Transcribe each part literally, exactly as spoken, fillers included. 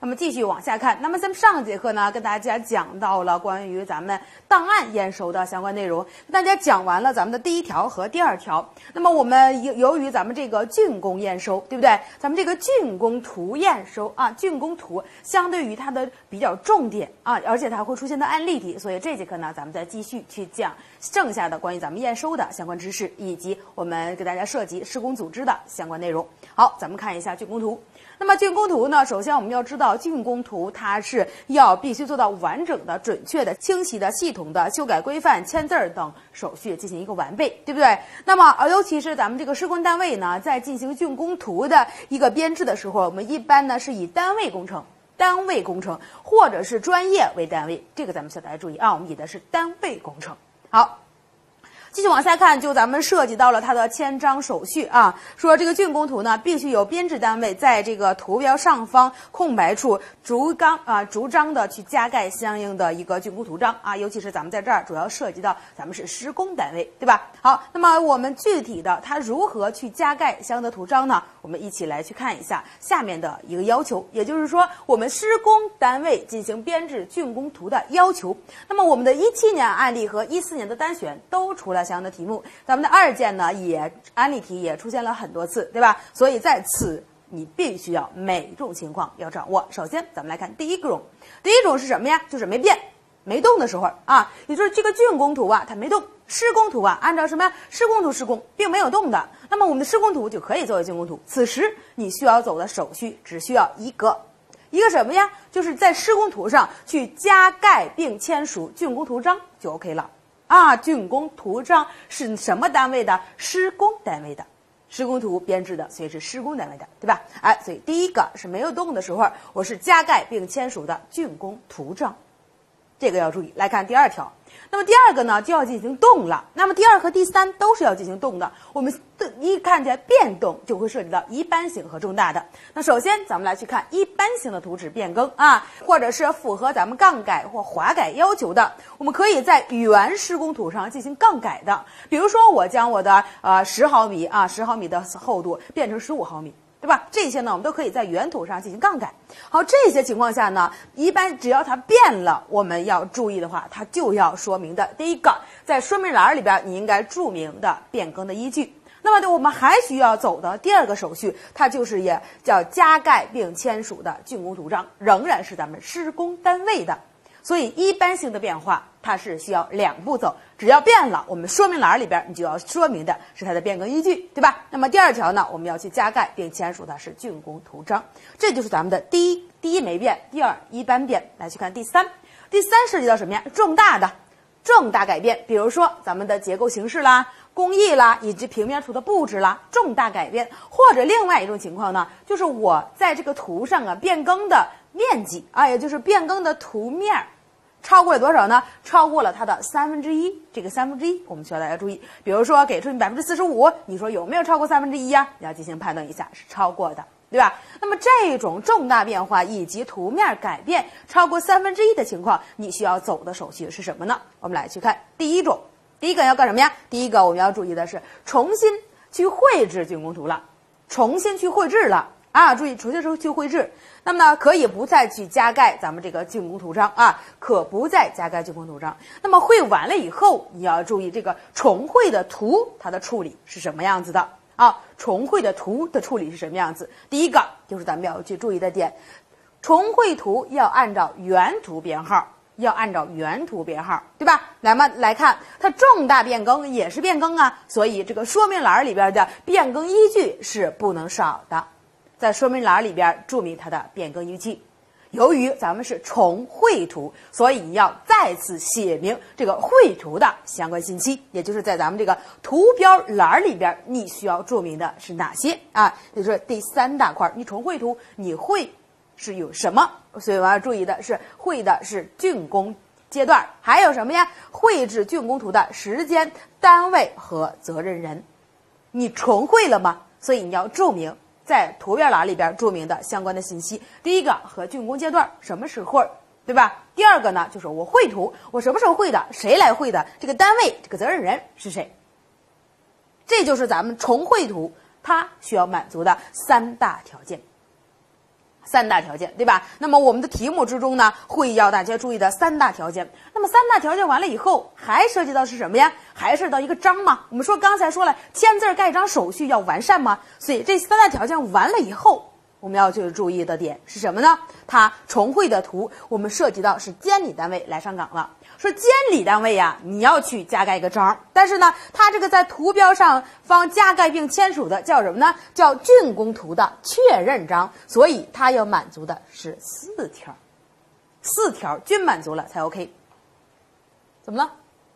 那么继续往下看，那么咱们上节课呢，跟大家讲到了关于咱们档案验收的相关内容，跟大家讲完了咱们的第一条和第二条。那么我们由由于咱们这个竣工验收，对不对？咱们这个竣工图验收啊，竣工图相对于它的比较重点啊，而且它会出现的案例题，所以这节课呢，咱们再继续去讲剩下的关于咱们验收的相关知识，以及我们给大家涉及施工组织的相关内容。好，咱们看一下竣工图。那么竣工图呢，首先我们要知道竣工图它是要必须做到完整的、准确的、清晰的、系统的修改规范、签字等手续进行一个完备，对不对？那么呃，尤其是咱们这个施工单位呢，在进行竣工图的一个编制的时候，我们一般呢是以单位工程、单位工程或者是专业为单位，这个咱们小大家注意啊，我们以的是单位工程。好。继续往下看，就咱们涉及到了它的签章手续啊，说这个竣工图呢，必须由编制单位在这个图标上方空白处逐章啊逐章的去加盖相应的一个竣工图章啊，尤其是咱们在这儿主要涉及到咱们是施工单位，对吧？好，那么我们具体的它如何去加盖相应的图章呢？我们一起来去看一下下面的一个要求，也就是说我们施工单位进行编制竣工图的要求。那么我们的一七年案例和一四年的单选都出了相应的题目，咱们的二建呢也案例题也出现了很多次，对吧？所以在此你必须要每种情况要掌握。首先咱们来看第一种，第一种是什么呀？就是没变没动的时候啊，也就是这个竣工图啊它没动，施工图啊按照什么呀？施工图施工并没有动的，那么我们的施工图就可以作为竣工图。此时你需要走的手续只需要一个一个什么呀？就是在施工图上去加盖并签署竣工图章就 OK 了啊。竣工图章是什么单位的？施工单位的，施工图编制的，所以是施工单位的，对吧？哎，所以第一个是没有动的时候，我是加盖并签署的竣工图章，这个要注意。来看第二条，那么第二个呢就要进行动了。那么第二和第三都是要进行动的。我们一看见变动，就会涉及到一般性和重大的。那首先咱们来去看一般性的图纸变更啊，或者是符合咱们杠改或划改要求的，我们可以在原施工图上进行杠改的。比如说我将我的呃十毫米啊十毫米的厚度变成十五毫米。对吧？这些呢，我们都可以在原图上进行杠改。好，这些情况下呢，一般只要它变了，我们要注意的话，它就要说明的。第一个，在说明栏里边，你应该注明的变更的依据。那么，我们还需要走的第二个手续，它就是也叫加盖并签署的竣工图章，仍然是咱们施工单位的。所以，一般性的变化，它是需要两步走。只要变了，我们说明栏里边你就要说明的是它的变更依据，对吧？那么第二条呢，我们要去加盖并签署的是竣工图章，这就是咱们的第一，第一没变，第二一般变。来去看第三，第三涉及到什么呀？重大的重大改变，比如说咱们的结构形式啦、工艺啦，以及平面图的布置啦，重大改变。或者另外一种情况呢，就是我在这个图上啊变更的面积啊，也就是变更的图面超过了多少呢？超过了它的三分之一。这个三分之一，我们需要大家注意。比如说给出你百分之四十五，你说有没有超过三分之一呀？你要进行判断一下，是超过的，对吧？那么这种重大变化以及图面改变超过三分之一的情况，你需要走的手续是什么呢？我们来去看第一种，第一个要干什么呀？第一个我们要注意的是重新去绘制竣工图了，重新去绘制了。啊，注意，重新去绘制，那么呢，可以不再去加盖咱们这个竣工图章啊，可不再加盖竣工图章。那么绘完了以后，你要注意这个重绘的图它的处理是什么样子的啊？重绘的图的处理是什么样子？第一个就是咱们要去注意的点，重绘图要按照原图编号。要按照原图编号，对吧？来嘛，来看它重大变更也是变更啊，所以这个说明栏里边的变更依据是不能少的。在说明栏里边注明它的变更依据。由于咱们是重绘图，所以你要再次写明这个绘图的相关信息，也就是在咱们这个图标栏里边，你需要注明的是哪些啊？也就是第三大块，你重绘图，你绘是有什么？所以我要注意的是，绘的是竣工阶段，还有什么呀？绘制竣工图的时间、单位和责任人。你重绘了吗？所以你要注明。在图标栏里边注明的相关的信息，第一个和竣工阶段什么时候，对吧？第二个呢，就是我绘图，我什么时候绘的，谁来绘的，这个单位，这个责任人是谁？这就是咱们重绘图它需要满足的三大条件。 三大条件，对吧？那么我们的题目之中呢，会要大家注意的三大条件。那么三大条件完了以后，还涉及到是什么呀？还涉及到一个章嘛？我们说刚才说了，签字盖章手续要完善嘛，所以这三大条件完了以后，我们要去注意的点是什么呢？它重绘的图，我们涉及到是监理单位来上岗了。说监理单位呀，你要去加盖一个章，但是呢，它这个在图标上方加盖并签署的叫什么呢？叫竣工图的确认章，所以它要满足的是四条，四条均满足了才 OK。怎么了？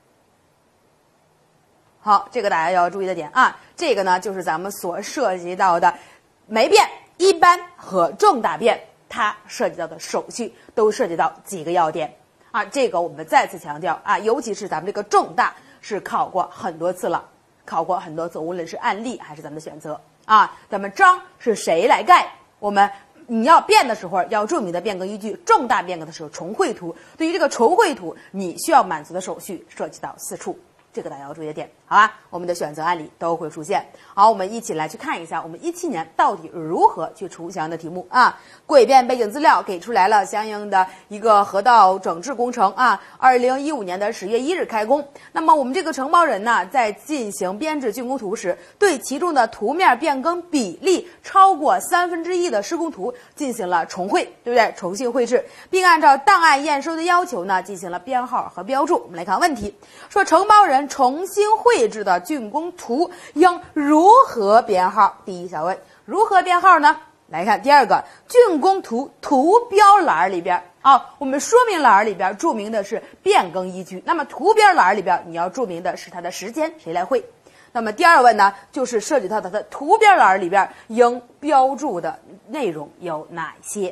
好，这个大家要注意的点啊，这个呢就是咱们所涉及到的没变、一般和重大变，它涉及到的手续都涉及到几个要点。啊，这个我们再次强调啊，尤其是咱们这个重大是考过很多次了，考过很多次，无论是案例还是咱们的选择啊。咱们章是谁来盖？我们你要变的时候要注明的变更依据，重大变更的时候重绘图。对于这个重绘图，你需要满足的手续涉及到四处，这个大家要注意的点，好吧？我们的选择案例都会出现。好，我们一起来去看一下，我们一七年到底如何去出相应的题目啊？过一遍背景资料，给出来了相应的一个河道整治工程啊，二零一五年的十月一日开工。那么我们这个承包人呢，在进行编制竣工图时，对其中的图面变更比例超过三分之一的施工图进行了重绘，对不对？重新绘制，并按照档案验收的要求呢，进行了编号和标注。我们来看问题，说承包人重新绘制的竣工图应如何编号？第一小问，如何编号呢？来看第二个，竣工图图标栏里边啊，我们说明栏里边注明的是变更依据，那么图标栏里边你要注明的是它的时间，谁来绘？那么第二问呢，就是涉及到它的图标栏里边应标注的内容有哪些？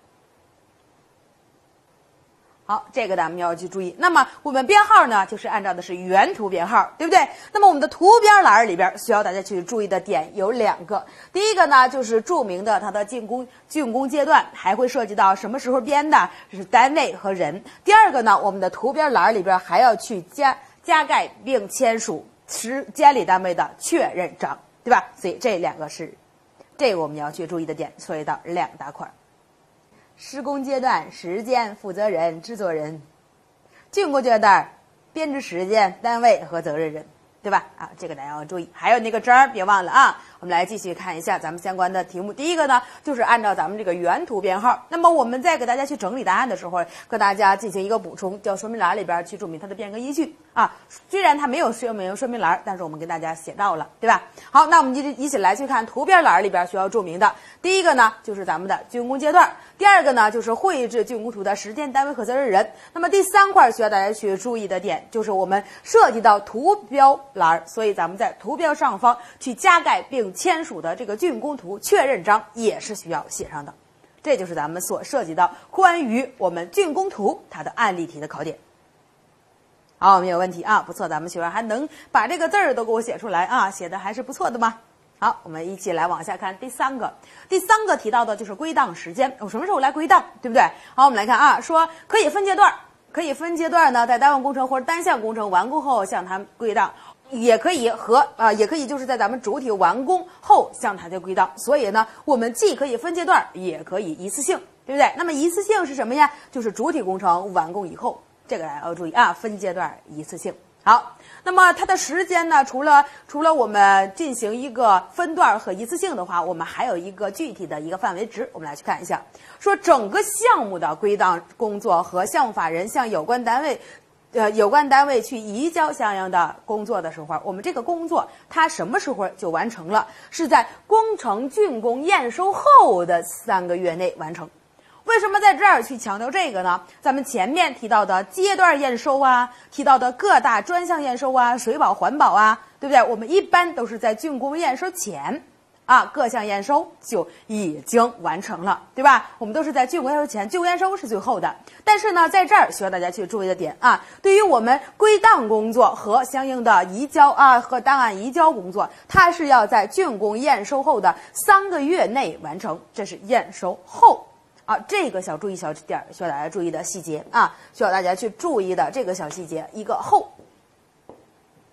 好，这个咱们要去注意。那么我们编号呢，就是按照的是原图编号，对不对？那么我们的图标栏里边需要大家去注意的点有两个。第一个呢，就是注明的它的竣工竣工阶段，还会涉及到什么时候编的，这是单位和人。第二个呢，我们的图标栏里边还要去加加盖并签署是监理单位的确认章，对吧？所以这两个是这个我们要去注意的点，涉及到两大块。施工阶段时间、负责人、制作人；竣工阶段编制时间、单位和责任人，对吧？啊，这个大家要注意。还有那个章，别忘了啊。我们来继续看一下咱们相关的题目。第一个呢，就是按照咱们这个原图编号。那么我们在给大家去整理答案的时候，跟大家进行一个补充，叫说明栏里边去注明它的变更依据啊。虽然它没有说明说明栏，但是我们跟大家写到了，对吧？好，那我们就一起来去看图标栏里边需要注明的。第一个呢，就是咱们的竣工阶段；第二个呢，就是绘制竣工图的时间、单位和责任人。那么第三块需要大家去注意的点，就是我们涉及到图标栏，所以咱们在图标上方去加盖并签署的这个竣工图确认章也是需要写上的。这就是咱们所涉及到关于我们竣工图它的案例题的考点。好，没有问题啊，不错，咱们学员还能把这个字儿都给我写出来啊，写的还是不错的嘛。好，我们一起来往下看第三个。第三个提到的就是归档时间，我什么时候来归档，对不对？好，我们来看啊，说可以分阶段，可以分阶段呢，在单元工程或者单项工程完工后向它归档。也可以和啊、呃，也可以就是在咱们主体完工后向它就归档，所以呢，我们既可以分阶段，也可以一次性，对不对？那么一次性是什么呀？就是主体工程完工以后，这个大家要注意啊，分阶段一次性。好，那么它的时间呢，除了除了我们进行一个分段和一次性的话，我们还有一个具体的一个范围值，我们来去看一下，说整个项目的归档工作和项目法人向有关单位。呃，有关单位去移交相应的工作的时候，我们这个工作它什么时候就完成了？是在工程竣工验收后的三个月内完成。为什么在这儿去强调这个呢？咱们前面提到的阶段验收啊，提到的各大专项验收啊，水保环保啊，对不对？我们一般都是在竣工验收前。啊，各项验收就已经完成了，对吧？我们都是在竣工验收前，竣工验收是最后的。但是呢，在这儿需要大家去注意的点啊，对于我们归档工作和相应的移交啊和档案移交工作，它是要在竣工验收后的三个月内完成，这是验收后。啊，这个小注意小点需要大家注意的细节啊，需要大家去注意的这个小细节，一个后。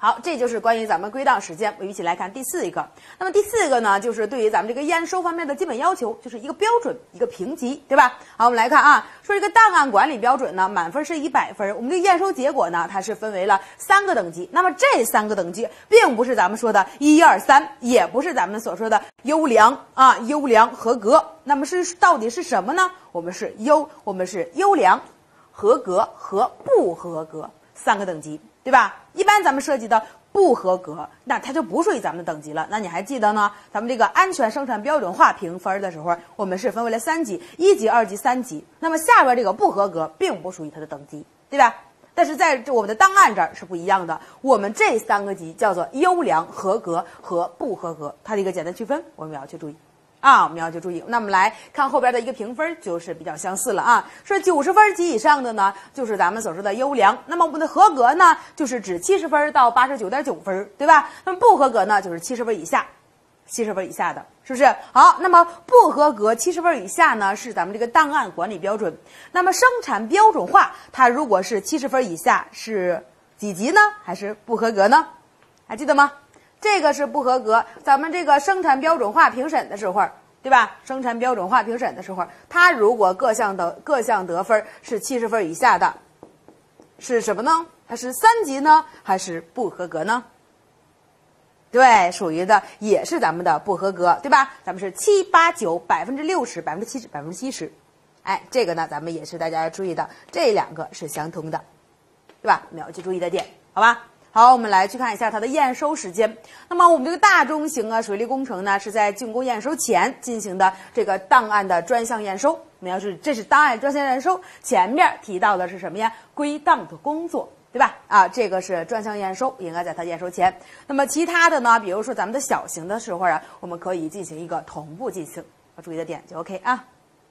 好，这就是关于咱们归档时间。我们一起来看第四一个。那么第四个呢，就是对于咱们这个验收方面的基本要求，就是一个标准，一个评级，对吧？好，我们来看啊，说这个档案管理标准呢，满分是一百分，我们这个验收结果呢，它是分为了三个等级。那么这三个等级，并不是咱们说的一二三，也不是咱们所说的优良啊、优良、合格。那么是到底是什么呢？我们是优，我们是优良、合格和不合格三个等级。对吧？一般咱们涉及到不合格，那它就不属于咱们的等级了。那你还记得呢？咱们这个安全生产标准化评分的时候，我们是分为了三级，一级、二级、三级。那么下边这个不合格，并不属于它的等级，对吧？但是在我们的档案这儿是不一样的，我们这三个级叫做优良、合格和不合格，它的一个简单区分，我们要去注意。啊，我们要去注意。那么来看后边的一个评分，就是比较相似了啊。是九十分及以上的呢，就是咱们所说的优良。那么我们的合格呢，就是指七十分到八十九点九分，对吧？那么不合格呢，就是七十分以下，七十分以下的，是不是？好，那么不合格七十分以下呢，是咱们这个档案管理标准。那么生产标准化，它如果是七十分以下，是几级呢？还是不合格呢？还记得吗？这个是不合格。咱们这个生产标准化评审的时候，对吧？生产标准化评审的时候，它如果各项的各项得分是七十分以下的，是什么呢？它是三级呢，还是不合格呢？对，属于的也是咱们的不合格，对吧？咱们是七八九百分之六十、百分之七十、百分之七十。哎，这个呢，咱们也是大家要注意的，这两个是相通的，对吧？我们要去注意的点，好吧？好，我们来去看一下它的验收时间。那么我们这个大中型啊水利工程呢，是在竣工验收前进行的这个档案的专项验收。我们要是这是档案专项验收，前面提到的是什么呀？归档的工作，对吧？啊，这个是专项验收，应该在它验收前。那么其他的呢，比如说咱们的小型的时候啊，我们可以进行一个同步进行，要注意的点就 OK 啊。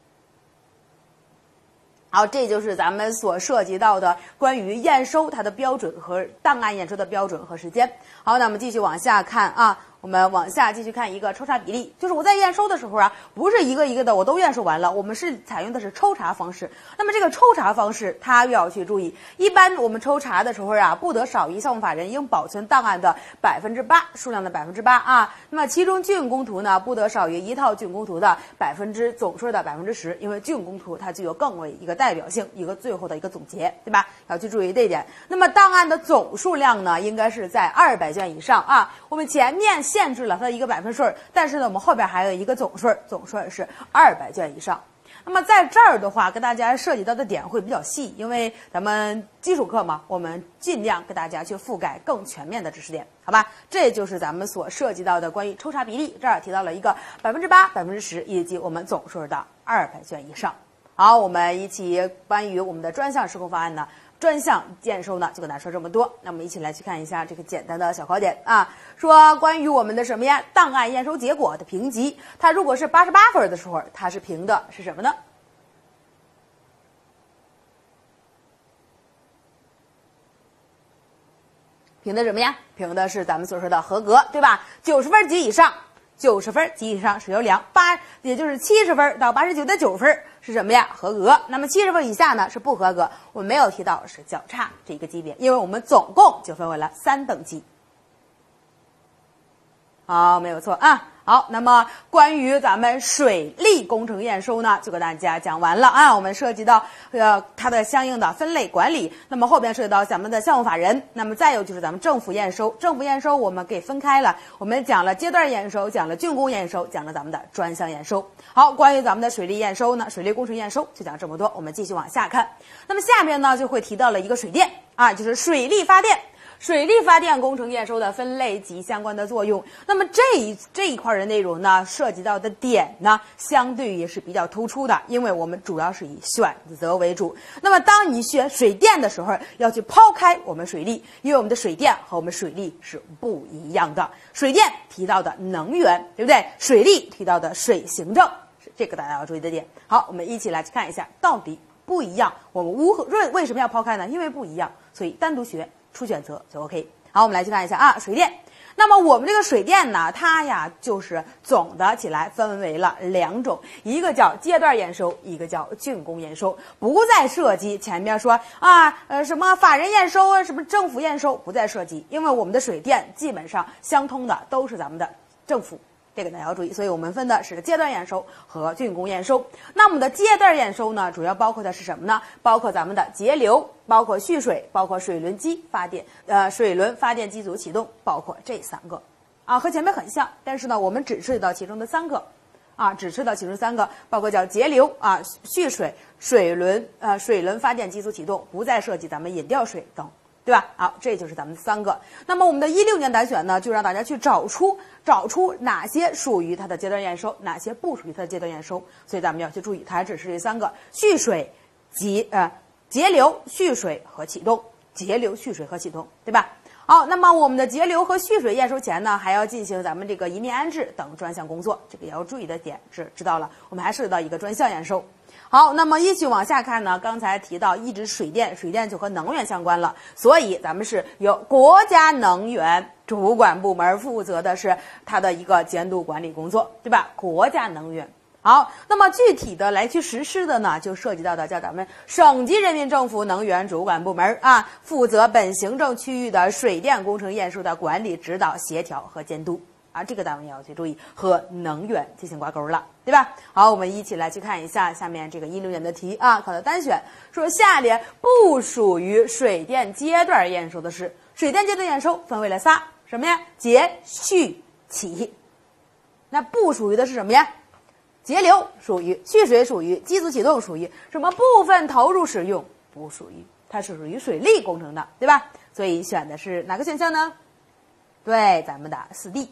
好，这就是咱们所涉及到的关于验收它的标准和档案验收的标准和时间。好，那我们继续往下看啊，我们往下继续看一个抽查比例，就是我在验收的时候啊，不是一个一个的我都验收完了，我们是采用的是抽查方式。那么这个抽查方式，它又要去注意，一般我们抽查的时候啊，不得少于项目法人应保存档案的百分之八数量的百分之八啊。那么其中竣工工图呢，不得少于一套竣工工图的百分之总数的百分之十，因为竣工工图它具有更为一个代表性，一个最后的一个总结，对吧？要去注意这一点。那么档案的总数量呢，应该是在二百卷以上啊。我们前面限制了它的一个百分数，但是呢，我们后边还有一个总数，总数是二百卷以上。那么在这儿的话，跟大家涉及到的点会比较细，因为咱们基础课嘛，我们尽量跟大家去覆盖更全面的知识点，好吧？这就是咱们所涉及到的关于抽查比例，这儿提到了一个百分之八、百分之十，以及我们总数的二百卷以上。好，我们一起关于我们的专项施工方案呢，专项验收呢，就跟大家说这么多。那我们一起来去看一下这个简单的小考点啊，说关于我们的什么呀？档案验收结果的评级，它如果是八十八分的时候，它是评的是什么呢？评的什么呀？评的是咱们所说的合格，对吧？九十分及以上。九十分及以上是优良，八也就是七十分到八十九点九分是什么呀？合格。那么七十分以下呢是不合格。我们没有提到是较差这一个级别，因为我们总共就分为了三等级。好，没有错啊。好，那么关于咱们水利工程验收呢，就跟大家讲完了啊。我们涉及到呃它的相应的分类管理，那么后边涉及到咱们的项目法人，那么再有就是咱们政府验收。政府验收我们给分开了，我们讲了阶段验收，讲了竣工验收，讲了咱们的专项验收。好，关于咱们的水利验收呢，水利工程验收就讲这么多，我们继续往下看。那么下面呢就会提到了一个水电啊，就是水利发电。水利发电工程验收的分类及相关的作用，那么这一这一块的内容呢，涉及到的点呢，相对也是比较突出的，因为我们主要是以选择为主。那么当你选水电的时候，要去抛开我们水利，因为我们的水电和我们水利是不一样的。水电提到的能源，对不对？水利提到的水行政，是这个大家要注意的点。好，我们一起来看一下到底不一样。我们无为为什么要抛开呢？因为不一样，所以单独学。出选择就 OK。好，我们来去看一下啊，水电。 那么我们这个水电呢，它呀就是总的起来分为了两种，一个叫阶段验收，一个叫竣工验收，不再涉及前面说啊呃什么法人验收啊，什么政府验收，不再涉及，因为我们的水电基本上相通的都是咱们的政府。这个大家要注意，所以我们分的是阶段验收和竣工验收。那我们的阶段验收呢，主要包括的是什么呢？包括咱们的节流，包括蓄水，包括水轮机发电，呃，水轮发电机组启动，包括这三个，啊，和前面很像，但是呢，我们只涉及到其中的三个，啊，只涉及到其中三个，包括叫节流啊、蓄水、水轮，呃，水轮发电机组启动，不再涉及咱们引调水等。对吧？好，这就是咱们三个。那么我们的一六年单选呢，就让大家去找出找出哪些属于它的阶段验收，哪些不属于它的阶段验收。所以咱们要去注意，它只是这三个：蓄水、节呃节流、蓄水和启动。节流、蓄水和启动，对吧？好，那么我们的节流和蓄水验收前呢，还要进行咱们这个一面安置等专项工作，这个也要注意的点是知道了。我们还涉及到一个专项验收。好，那么一起往下看呢，刚才提到一直水电，水电就和能源相关了，所以咱们是由国家能源主管部门负责的是它的一个监督管理工作，对吧？国家能源。好，那么具体的来去实施的呢，就涉及到的叫咱们省级人民政府能源主管部门啊，负责本行政区域的水电工程验收的管理、指导、协调和监督。啊，这个单位也要去注意，和能源进行挂钩了，对吧？好，我们一起来去看一下下面这个一六年的题啊，考的单选说下列不属于水电阶段验收的是，水电阶段验收分为了仨，什么呀？节、蓄、起。那不属于的是什么呀？节流属于，蓄水属于，机组启动属于，什么部分投入使用不属于，它是属于水利工程的，对吧？所以选的是哪个选项呢？对，咱们的四 D。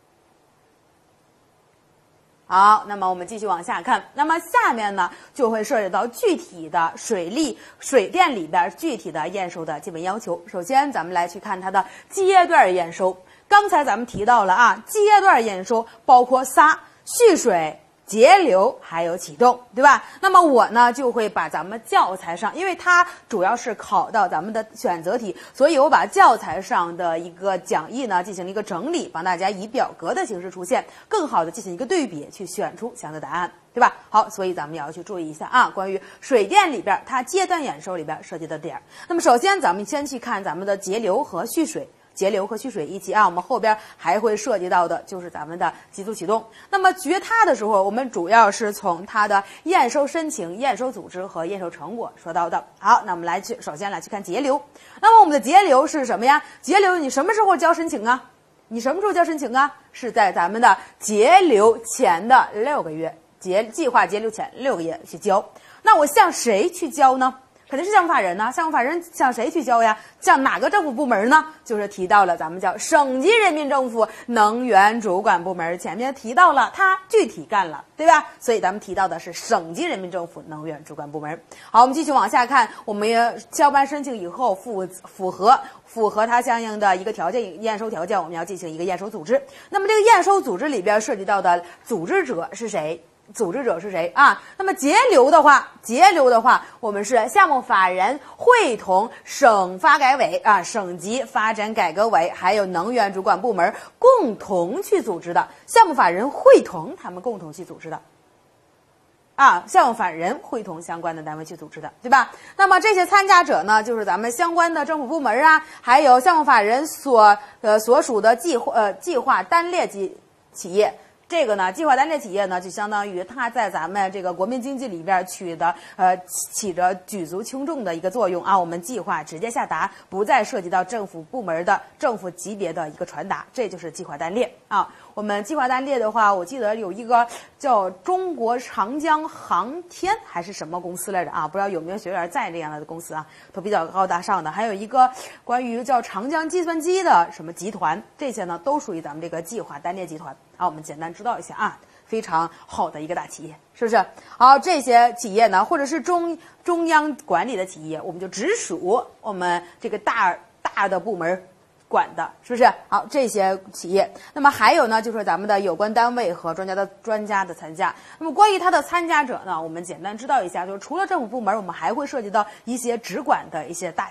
好，那么我们继续往下看，那么下面呢就会涉及到具体的水利、水电里边具体的验收的基本要求。首先，咱们来去看它的阶段验收。刚才咱们提到了啊，阶段验收包括仨：蓄水、节流还有启动，对吧？那么我呢就会把咱们教材上，因为它主要是考到咱们的选择题，所以我把教材上的一个讲义呢进行了一个整理，帮大家以表格的形式出现，更好的进行一个对比，去选出相应的答案，对吧？好，所以咱们也要去注意一下啊，关于水电里边它阶段验收里边涉及的点。那么首先咱们先去看咱们的节流和蓄水。节流和蓄水一起啊，我们后边还会涉及到的就是咱们的机组启动。那么决它的时候，我们主要是从它的验收申请、验收组织和验收成果说到的。好，那我们来去首先来去看节流。那么我们的节流是什么呀？节流你什么时候交申请啊？你什么时候交申请啊？是在咱们的节流前的六个月，节计划节流前六个月去交。那我向谁去交呢？肯定是项目法人呢，项目法人向谁去交呀？向哪个政府部门呢？就是提到了咱们叫省级人民政府能源主管部门，前面提到了它具体干了，对吧？所以咱们提到的是省级人民政府能源主管部门。好，我们继续往下看，我们也交完申请以后符符合符合它相应的一个条件，验收条件，我们要进行一个验收组织。那么这个验收组织里边涉及到的组织者是谁？组织者是谁啊？那么节流的话，节流的话，我们是项目法人会同省发改委啊、省级发展改革委还有能源主管部门共同去组织的。项目法人会同他们共同去组织的。啊，项目法人会同相关的单位去组织的，对吧？那么这些参加者呢，就是咱们相关的政府部门啊，还有项目法人所呃所属的计划呃计划单列企企业。这个呢，计划单列企业呢，就相当于它在咱们这个国民经济里边取得呃起着举足轻重的一个作用啊。我们计划直接下达，不再涉及到政府部门的政府级别的一个传达，这就是计划单列啊。我们计划单列的话，我记得有一个叫中国长江航天还是什么公司来着啊？不知道有没有学员在这样的公司啊，都比较高大上的。还有一个关于叫长江计算机的什么集团，这些呢都属于咱们这个计划单列集团啊。我们简单知道一下啊，非常好的一个大企业，是不是？好，这些企业呢，或者是中中央管理的企业，我们就直属我们这个大大的部门管的，是不是？好，这些企业，那么还有呢，就是咱们的有关单位和专家的专家的参加。那么关于它的参加者呢，我们简单知道一下，就是除了政府部门，我们还会涉及到一些直管的一些大企业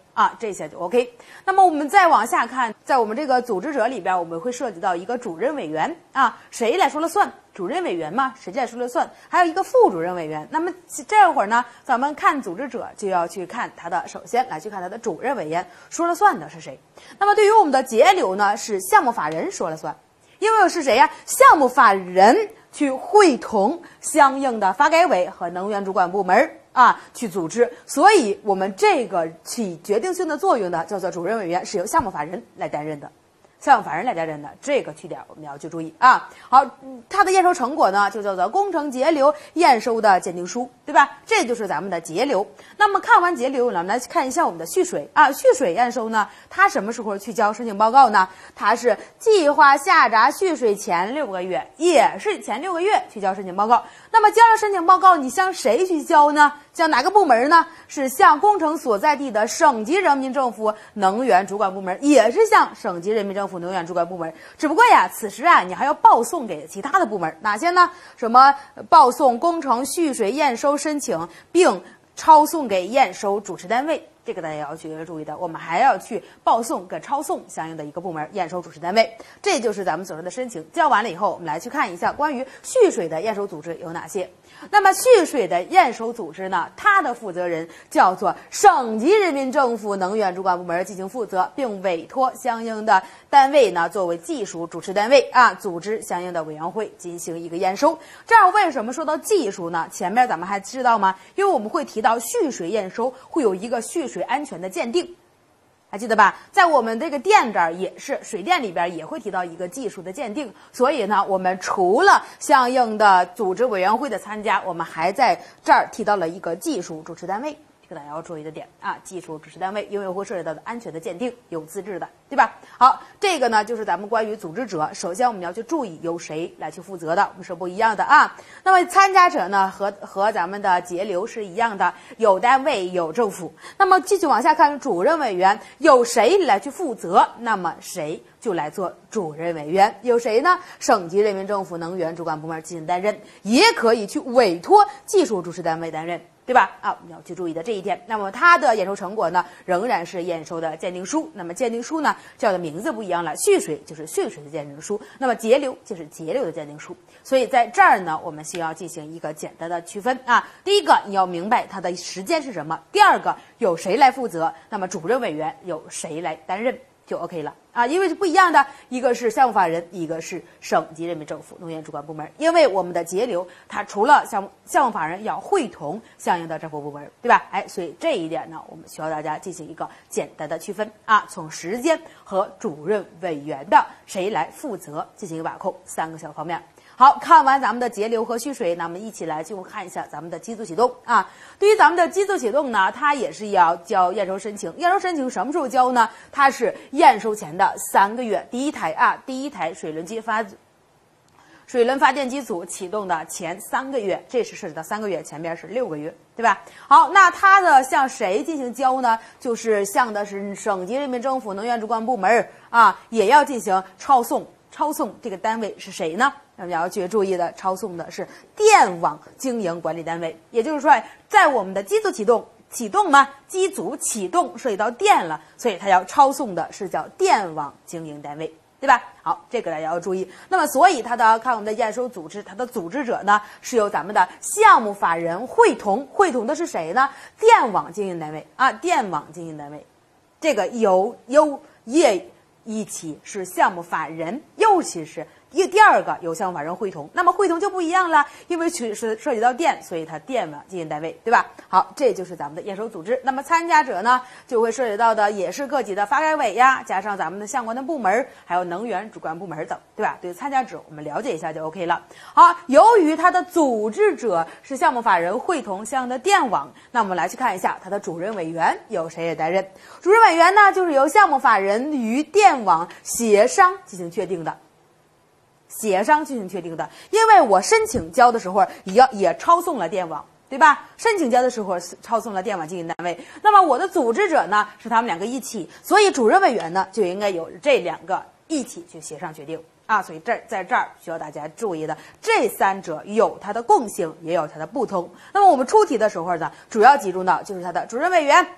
啊，这些就 OK。那么我们再往下看，在我们这个组织者里边，我们会涉及到一个主任委员啊，谁来说了算？主任委员嘛，谁来说了算？还有一个副主任委员。那么这会儿呢，咱们看组织者就要去看他的，首先来去看他的主任委员说了算的是谁。那么对于我们的节流呢，是项目法人说了算，因为是谁呀？项目法人去会同相应的发改委和能源主管部门啊，去组织，所以我们这个起决定性的作用的叫做主任委员，是由项目法人来担任的，项目法人来担任的，这个去点我们要去注意啊。好，它的验收成果呢，就叫做工程节流验收的鉴定书，对吧？这就是咱们的节流。那么看完节流，我们来看一下我们的蓄水啊。蓄水验收呢，它什么时候去交申请报告呢？它是计划下闸蓄水前六个月，也是前六个月去交申请报告。那么交了申请报告，你向谁去交呢？向哪个部门呢？是向工程所在地的省级人民政府能源主管部门，也是向省级人民政府能源主管部门。只不过呀，此时啊，你还要报送给其他的部门，哪些呢？什么报送工程蓄水验收申请，并抄送给验收主持单位。这个大家要去注意的，我们还要去报送跟抄送相应的一个部门验收主持单位，这就是咱们所说的申请。交完了以后，我们来去看一下关于蓄水的验收组织有哪些。那么蓄水的验收组织呢，它的负责人叫做省级人民政府能源主管部门进行负责，并委托相应的单位呢作为技术主持单位啊，组织相应的委员会进行一个验收。这样为什么说到技术呢？前面咱们还知道吗？因为我们会提到蓄水验收会有一个蓄水安全的鉴定。还记得吧？在我们这个电这儿也是水电里边也会提到一个技术的鉴定，所以呢，我们除了相应的组织委员会的参加，我们还在这儿提到了一个技术主持单位，这个大家要注意的点啊，技术主持单位，因为会涉及到的安全的鉴定，有资质的，对吧？好，这个呢就是咱们关于组织者，首先我们要去注意由谁来去负责的，我们是不一样的啊。那么参加者呢和和咱们的节流是一样的，有单位有政府。那么继续往下看，主任委员有谁来去负责？那么谁就来做主任委员？有谁呢？省级人民政府能源主管部门进行担任，也可以去委托技术主持单位担任。对吧？啊，我们要去注意的这一点。那么它的验收成果呢，仍然是验收的鉴定书。那么鉴定书呢，叫的名字不一样了，蓄水就是蓄水的鉴定书，那么节流就是节流的鉴定书。所以在这儿呢，我们需要进行一个简单的区分啊。第一个，你要明白它的时间是什么；第二个，有谁来负责，那么主任委员有谁来担任。就 OK 了啊，因为是不一样的，一个是项目法人，一个是省级人民政府能源主管部门。因为我们的节流，它除了项目项目法人要会同相应的政府部门，对吧？哎，所以这一点呢，我们需要大家进行一个简单的区分啊，从时间和主任委员的谁来负责进行一个把控，三个小方面。好，看完咱们的节流和蓄水，那么一起来就看一下咱们的机组启动啊。对于咱们的机组启动呢，它也是要交验收申请。验收申请什么时候交呢？它是验收前的三个月，第一台啊，第一台水轮机发水轮发电机组启动的前三个月，这是涉及到三个月，前边是六个月，对吧？好，那它的向谁进行交呢？就是向的是省级人民政府能源主管部门啊，也要进行抄送。抄送这个单位是谁呢？我们要去注意的，抄送的是电网经营管理单位。也就是说，在我们的机组启动启动嘛，机组启动涉及到电了，所以它要抄送的是叫电网经营单位，对吧？好，这个大家要注意。那么，所以它的看我们的验收组织，它的组织者呢是由咱们的项目法人会同，会同的是谁呢？电网经营单位啊，电网经营单位，这个有有业。一起是项目法人，尤其是一第二个有项目法人会同，那么会同就不一样了，因为是涉及到电，所以它电网经营单位，对吧？好，这就是咱们的验收组织。那么参加者呢，就会涉及到的也是各级的发改委呀，加上咱们的相关的部门，还有能源主管部门等，对吧？对参加者我们了解一下就 OK 了。好，由于它的组织者是项目法人会同相应的电网，那我们来去看一下它的主任委员由谁来担任。主任委员呢，就是由项目法人与电网协商进行确定的。协商进行确定的，因为我申请交的时候也要也抄送了电网，对吧？申请交的时候抄送了电网经营单位，那么我的组织者呢是他们两个一起，所以主任委员呢就应该有这两个一起去协商决定啊。所以这在这儿需要大家注意的，这三者有它的共性，也有它的不同。那么我们出题的时候呢，主要集中到就是它的主任委员。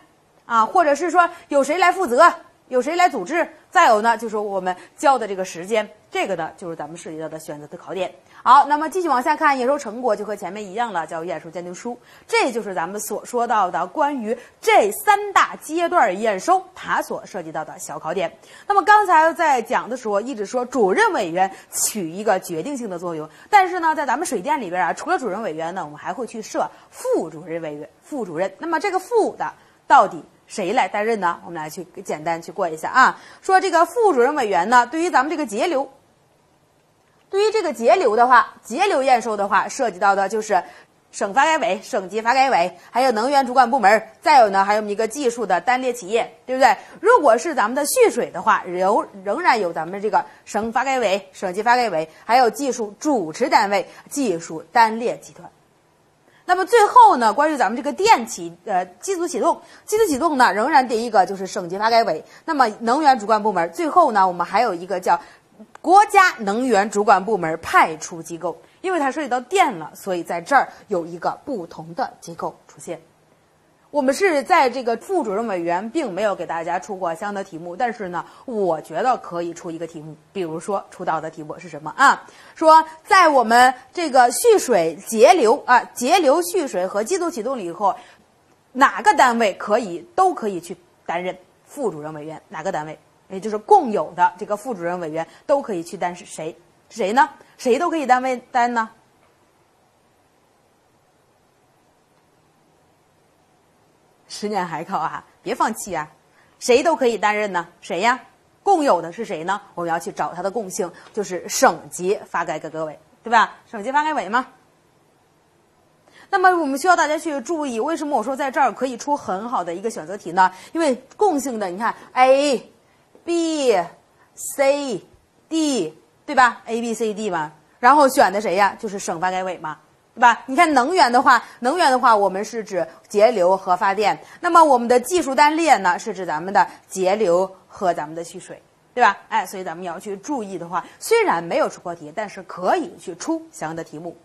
啊，或者是说有谁来负责，有谁来组织，再有呢就是我们交的这个时间，这个呢就是咱们涉及到的选择的考点。好，那么继续往下看，验收成果就和前面一样了，叫验收鉴定书。这就是咱们所说到的关于这三大阶段验收它所涉及到的小考点。那么刚才在讲的时候一直说主任委员起一个决定性的作用，但是呢在咱们水电里边啊，除了主任委员呢，我们还会去设副主任委员、副主任。那么这个副的到底谁来担任呢？我们来去简单去过一下啊。说这个副主任委员呢，对于咱们这个节流。对于这个节流的话，节流验收的话，涉及到的就是省发改委、省级发改委，还有能源主管部门，再有呢还有一个技术的单列企业，对不对？如果是咱们的蓄水的话，仍仍然有咱们这个省发改委、省级发改委，还有技术主持单位、技术单列集团。那么最后呢，关于咱们这个电启呃机组启动，机组启动呢，仍然第一个就是省级发改委，那么能源主管部门，最后呢我们还有一个叫国家能源主管部门派出机构，因为它涉及到电了，所以在这儿有一个不同的机构出现。我们是在这个副主任委员并没有给大家出过相应的题目，但是呢，我觉得可以出一个题目，比如说出到的题目是什么啊？说在我们这个蓄水节流啊，节流蓄水和机组启动了以后，哪个单位可以都可以去担任副主任委员？哪个单位？也就是共有的这个副主任委员都可以去担是谁？是谁呢？谁都可以单位担呢？十年海考啊，别放弃啊！谁都可以担任呢？谁呀？共有的是谁呢？我们要去找它的共性，就是省级发改革委，对吧？省级发改委嘛。那么我们需要大家去注意，为什么我说在这儿可以出很好的一个选择题呢？因为共性的，你看 A。B、C、D， 对吧 ？A、B、C、D 嘛，然后选的谁呀？就是省发改委嘛，对吧？你看能源的话，能源的话，我们是指节流和发电。那么我们的技术单列呢，是指咱们的节流和咱们的蓄水，对吧？哎，所以咱们要去注意的话，虽然没有出过题，但是可以去出相应的题目。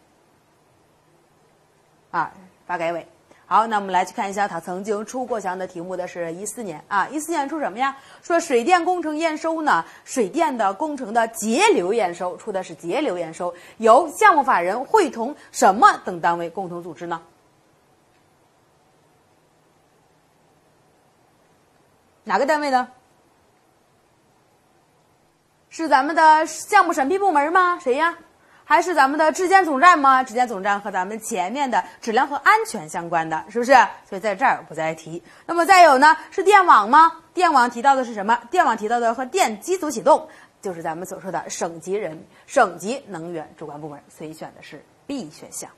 啊，发改委。好，那我们来去看一下，他曾经出过相应的题目的是一四年啊，一四年出什么呀？说水电工程验收呢，水电的工程的节流验收，出的是节流验收，由项目法人会同什么等单位共同组织呢？哪个单位呢？是咱们的项目审批部门吗？谁呀？还是咱们的质监总站吗？质监总站和咱们前面的质量和安全相关的，是不是？所以在这儿不再提。那么再有呢，是电网吗？电网提到的是什么？电网提到的和电机组启动，就是咱们所说的省级人、省级能源主管部门，所以选的是 B 选项。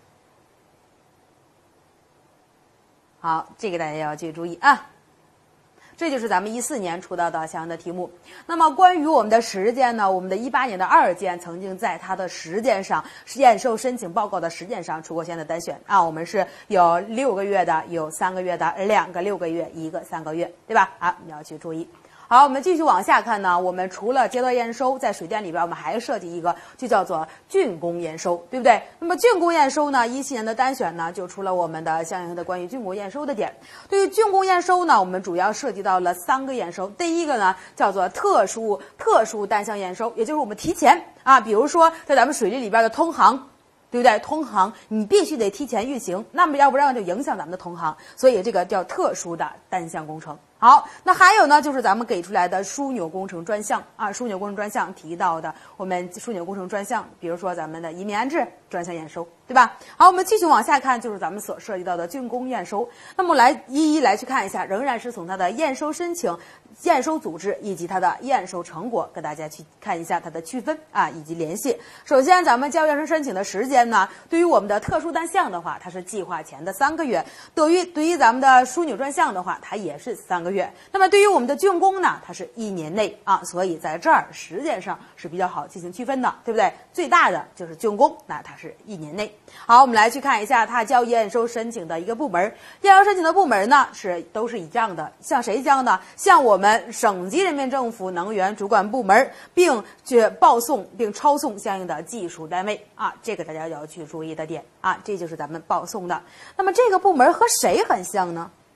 好，这个大家要去注意啊。这就是咱们一四年出到的相应的题目。那么关于我们的实践呢，我们的一八年的二建曾经在它的实践上验收申请报告的实践上出过相应的单选啊，我们是有六个月的，有三个月的，两个六个月，一个三个月，对吧？啊，你要去注意。好，我们继续往下看呢。我们除了阶段验收，在水电里边，我们还设计一个，就叫做竣工验收，对不对？那么竣工验收呢，一七年的单选呢，就出了我们的相应的关于竣工验收的点。对于竣工验收呢，我们主要涉及到了三个验收。第一个呢，叫做特殊特殊单项验收，也就是我们提前啊，比如说在咱们水利里边的通航。对不对？通航你必须得提前运行，那么要不然就影响咱们的通航，所以这个叫特殊的单项工程。好，那还有呢，就是咱们给出来的枢纽工程专项啊，枢纽工程专项提到的我们枢纽工程专项，比如说咱们的移民安置专项验收，对吧？好，我们继续往下看，就是咱们所涉及到的竣工验收。那么来一一来去看一下，仍然是从它的验收申请、验收组织以及它的验收成果，跟大家去看一下它的区分啊以及联系。首先，咱们交验收申请的时间呢，对于我们的特殊单项的话，它是计划前的三个月；对于对于咱们的枢纽专项的话，它也是三个月。那么对于我们的竣工呢，它是一年内啊，所以在这儿时间上是比较好进行区分的，对不对？最大的就是竣工，那它是一年内。好，我们来去看一下它交验收申请的一个部门，验收申请的部门呢是都是一样的，向谁交呢？向我们省级人民政府能源主管部门，并去报送并抄送相应的技术单位啊，这个大家要去注意的点啊，这就是咱们报送的。那么这个部门和谁很像呢？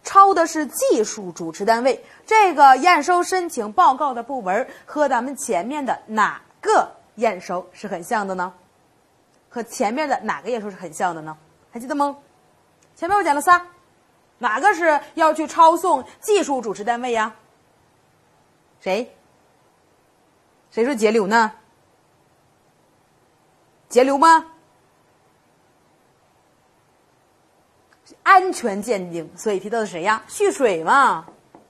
抄的是技术主持单位，这个验收申请报告的部门和咱们前面的哪个验收是很像的呢？和前面的哪个验收是很像的呢？还记得吗？前面我讲了仨，哪个是要去抄送技术主持单位呀？谁？谁说节流呢？节流吗？安全鉴定，所以提到的谁呀？蓄水嘛，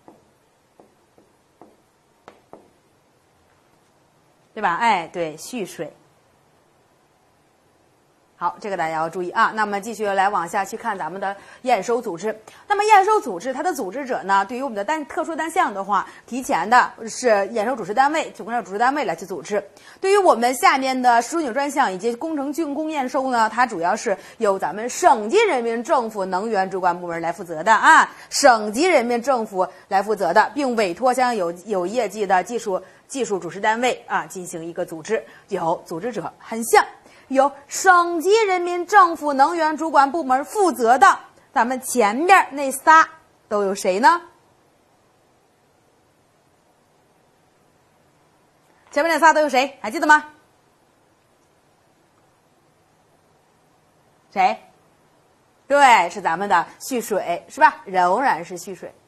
对吧？哎，对，蓄水。好，这个大家要注意啊。那么继续来往下去看咱们的验收组织。那么验收组织，它的组织者呢，对于我们的单特殊单项的话，提前的是验收主持单位、总工程主持单位来去组织。对于我们下面的枢纽专项以及工程竣工验收呢，它主要是由咱们省级人民政府能源主管部门来负责的啊，省级人民政府来负责的，并委托相有有业绩的技术技术主持单位啊进行一个组织，有组织者很像。由省级人民政府能源主管部门负责的，咱们前面那仨都有谁呢？前面那仨都有谁？还记得吗？谁？对，是咱们的蓄水，是吧？仍然是蓄水。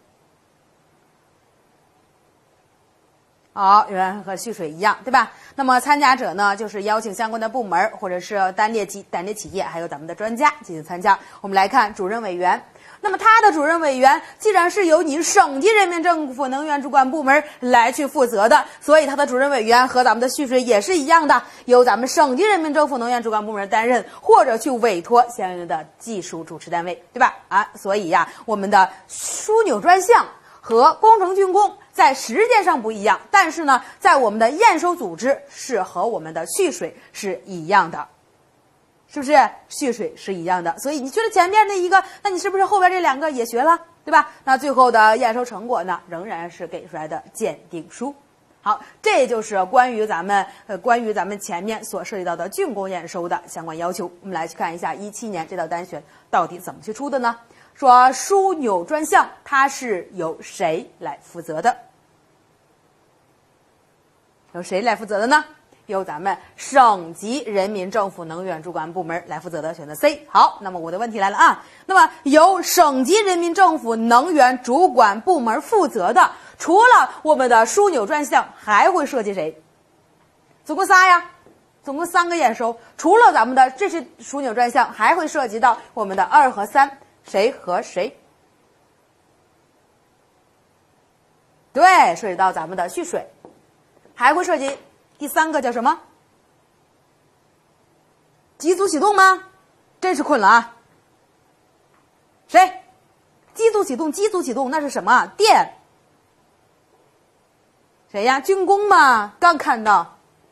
好，仍然和蓄水一样，对吧？那么参加者呢，就是邀请相关的部门或者是单列企单列企业，还有咱们的专家进行参加。我们来看主任委员。那么他的主任委员既然是由你省级人民政府能源主管部门来去负责的，所以他的主任委员和咱们的蓄水也是一样的，由咱们省级人民政府能源主管部门担任，或者去委托相应的技术主持单位，对吧？啊，所以呀，我们的枢纽专项和工程竣工在时间上不一样，但是呢，在我们的验收组织是和我们的蓄水是一样的，是不是？蓄水是一样的，所以你学了前面那一个，那你是不是后边这两个也学了，对吧？那最后的验收成果呢，仍然是给出来的鉴定书。好，这就是关于咱们呃关于咱们前面所涉及到的竣工验收的相关要求。我们来去看一下一七年这道单选到底怎么去出的呢？说枢纽专项它是由谁来负责的？由谁来负责的呢？由咱们省级人民政府能源主管部门来负责的，选择 C。好，那么我的问题来了啊，那么由省级人民政府能源主管部门负责的，除了我们的枢纽专项，还会涉及谁？总共仨呀，总共三个验收，除了咱们的这是枢纽专项，还会涉及到我们的二和三，谁和谁？对，涉及到咱们的蓄水，还会涉及第三个叫什么？机组启动吗？真是困了啊！谁？机组启动，机组启动那是什么？电。谁呀？竣工吗？刚看到。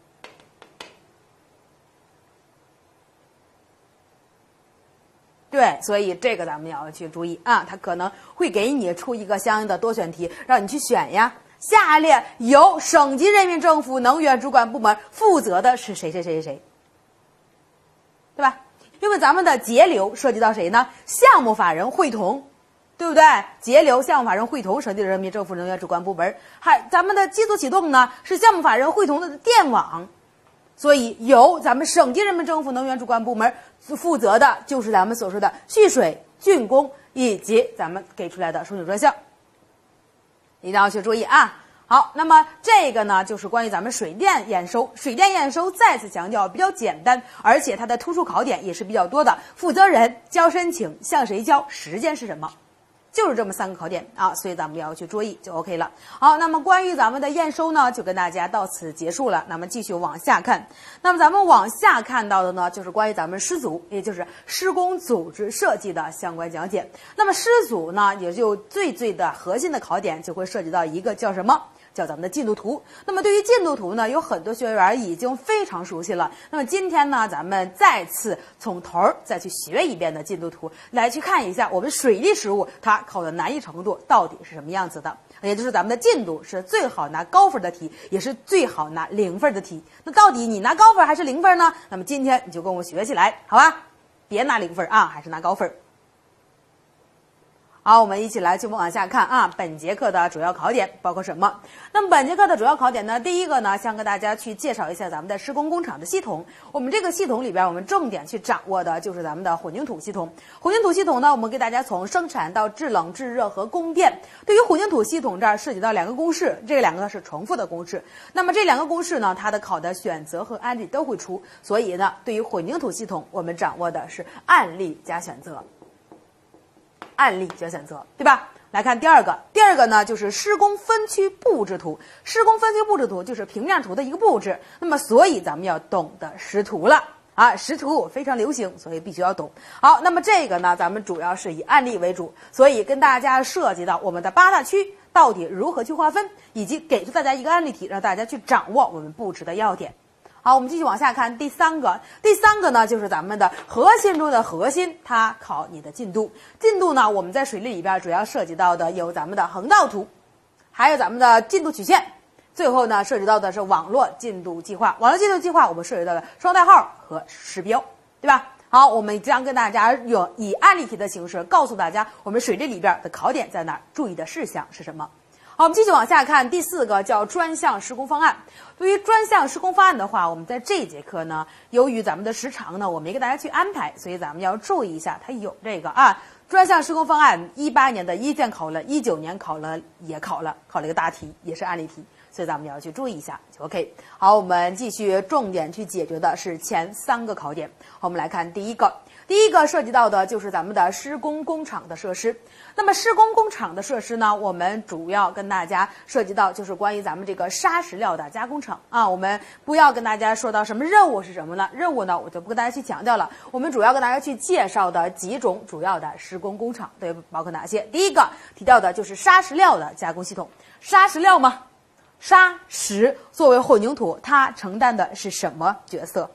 对，所以这个咱们要去注意啊，它可能会给你出一个相应的多选题，让你去选呀。下列由省级人民政府能源主管部门负责的是谁谁谁谁谁，对吧？因为咱们的节流涉及到谁呢？项目法人会同，对不对？节流项目法人会同省级人民政府能源主管部门，还咱们的机组启动呢是项目法人会同的电网，所以由咱们省级人民政府能源主管部门负责的就是咱们所说的蓄水、竣工以及咱们给出来的枢纽专项。一定要去注意啊！好，那么这个呢，就是关于咱们水电验收。水电验收再次强调比较简单，而且它的突出考点也是比较多的。负责人、交申请、向谁交、时间是什么，就是这么三个考点啊，所以咱们要去注意就 OK 了。好，那么关于咱们的验收呢，就跟大家到此结束了。那么继续往下看，那么咱们往下看到的呢，就是关于咱们施组，也就是施工组织设计的相关讲解。那么施组呢，也就最最的核心的考点就会涉及到一个叫什么？叫咱们的进度图。那么对于进度图呢，有很多学员已经非常熟悉了。那么今天呢，咱们再次从头儿再去学一遍的进度图，来去看一下我们水利实务它考的难易程度到底是什么样子的。也就是咱们的进度是最好拿高分的题，也是最好拿零分的题。那到底你拿高分还是零分呢？那么今天你就跟我学起来，好吧？别拿零分啊，还是拿高分。 好，我们一起来去往下看啊。本节课的主要考点包括什么？那么本节课的主要考点呢，第一个呢，想跟大家去介绍一下咱们的施工工厂的系统。我们这个系统里边，我们重点去掌握的就是咱们的混凝土系统。混凝土系统呢，我们给大家从生产到制冷、制热和供电。对于混凝土系统这儿涉及到两个公式，这两个是重复的公式。那么这两个公式呢，它的考的选择和案例都会出，所以呢，对于混凝土系统，我们掌握的是案例加选择。案例加选择，对吧？来看第二个，第二个呢就是施工分区布置图。施工分区布置图就是平面图的一个布置。那么，所以咱们要懂得识图了啊，识图非常流行，所以必须要懂。好，那么这个呢，咱们主要是以案例为主，所以跟大家涉及到我们的八大区到底如何去划分，以及给出大家一个案例题，让大家去掌握我们布置的要点。好，我们继续往下看第三个。第三个呢，就是咱们的核心中的核心，它考你的进度。进度呢，我们在水利里边主要涉及到的有咱们的横道图，还有咱们的进度曲线。最后呢，涉及到的是网络进度计划。网络进度计划，我们涉及到了双代号和时标，对吧？好，我们将跟大家用以案例题的形式告诉大家，我们水利里边的考点在哪儿，注意的事项是什么。好，我们继续往下看第四个，叫专项施工方案。对于专项施工方案的话，我们在这节课呢，由于咱们的时长呢，我没给大家去安排，所以咱们要注意一下，它有这个啊，专项施工方案，一八年的一卷考了，一九年考了也考了，考了一个大题，也是案例题，所以咱们要去注意一下，就 OK。好，我们继续重点去解决的是前三个考点。好，我们来看第一个。第一个涉及到的就是咱们的施工工厂的设施。那么施工工厂的设施呢，我们主要跟大家涉及到就是关于咱们这个砂石料的加工厂啊。我们不要跟大家说到什么任务是什么呢？任务呢，我就不跟大家去强调了。我们主要跟大家去介绍的几种主要的施工工厂，对，包括哪些？第一个提到的就是砂石料的加工系统。砂石料吗？砂石作为混凝土，它承担的是什么角色？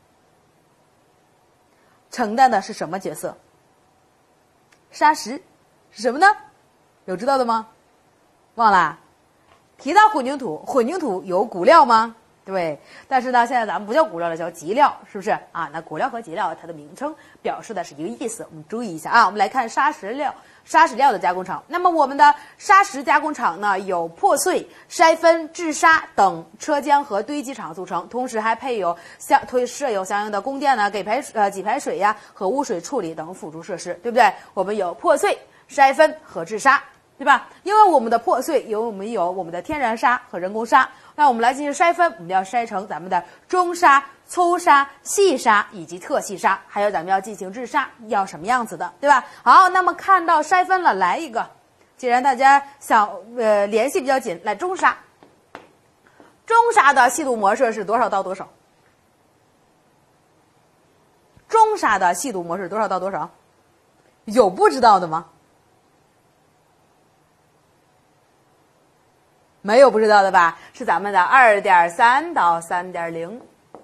承担的是什么角色？砂石是什么呢？有知道的吗？忘了。提到混凝土，混凝土有骨料吗？对，但是呢，现在咱们不叫骨料了，叫基料，是不是啊？那骨料和基料它的名称表示的是一个意思，我们注意一下啊。我们来看砂石料，砂石料的加工厂。那么我们的砂石加工厂呢，有破碎、筛分、制砂等车间和堆积厂组成，同时还配有相推设有相应的供电呢、给排呃给排水呀、和污水处理等辅助设施，对不对？我们有破碎、筛分和制砂，对吧？因为我们的破碎有我们有我们的天然砂和人工砂。那我们来进行筛分，我们要筛成咱们的中砂、粗砂、细砂以及特细砂，还有咱们要进行制砂，要什么样子的，对吧？好，那么看到筛分了，来一个，既然大家想呃联系比较紧，来中砂。中砂的细度模式是多少到多少？中砂的细度模式多少到多少？有不知道的吗？没有不知道的吧？是咱们的二点三到三点零，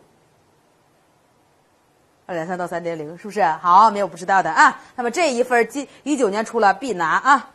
二点三到三点零，是不是？好，没有不知道的啊。那么这一份一一九年出了必拿啊。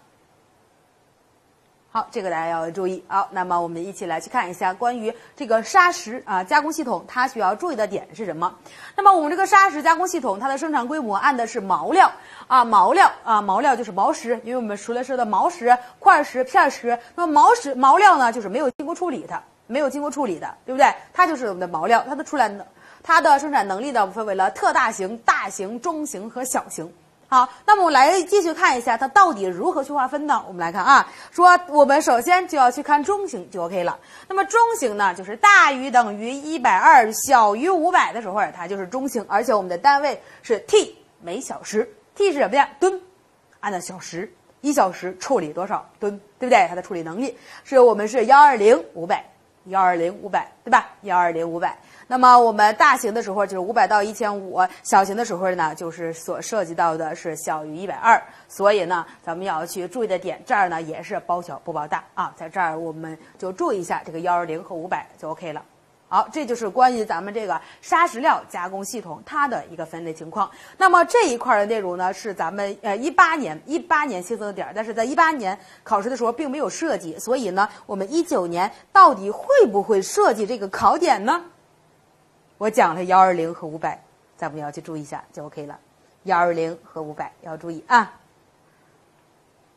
好，这个大家要注意。好，那么我们一起来去看一下关于这个砂石啊加工系统，它需要注意的点是什么？那么我们这个砂石加工系统，它的生产规模按的是毛料啊，毛料啊，毛料就是毛石，因为我们说的是的毛石、块石、片石。那么毛石毛料呢，就是没有经过处理的，没有经过处理的，对不对？它就是我们的毛料，它的出来它的生产能力呢，分为了特大型、大型、中型和小型。好，那么我来继续看一下它到底如何去划分呢？我们来看啊，说我们首先就要去看中型就 OK 了。那么中型呢，就是大于等于一百二十，小于五百的时候，它就是中型，而且我们的单位是 T 每小时 ，T 是什么呀？吨，按照小时，一小时处理多少吨，对不对？它的处理能力是我们是幺二零五百，幺二零五百，对吧？幺二零五百。那么我们大型的时候就是五百到一千五，小型的时候呢就是所涉及到的是小于一百二，所以呢咱们要去注意的点，这儿呢也是包小不包大啊，在这儿我们就注意一下这个幺二零和五百就 OK 了。好，这就是关于咱们这个砂石料加工系统它的一个分类情况。那么这一块的内容呢是咱们呃一八年一八年新增的点，但是在一八年考试的时候并没有涉及，所以呢我们一九年到底会不会涉及这个考点呢？我讲了幺二零和五百，咱们要去注意一下就 OK 了。幺二零和五百要注意啊。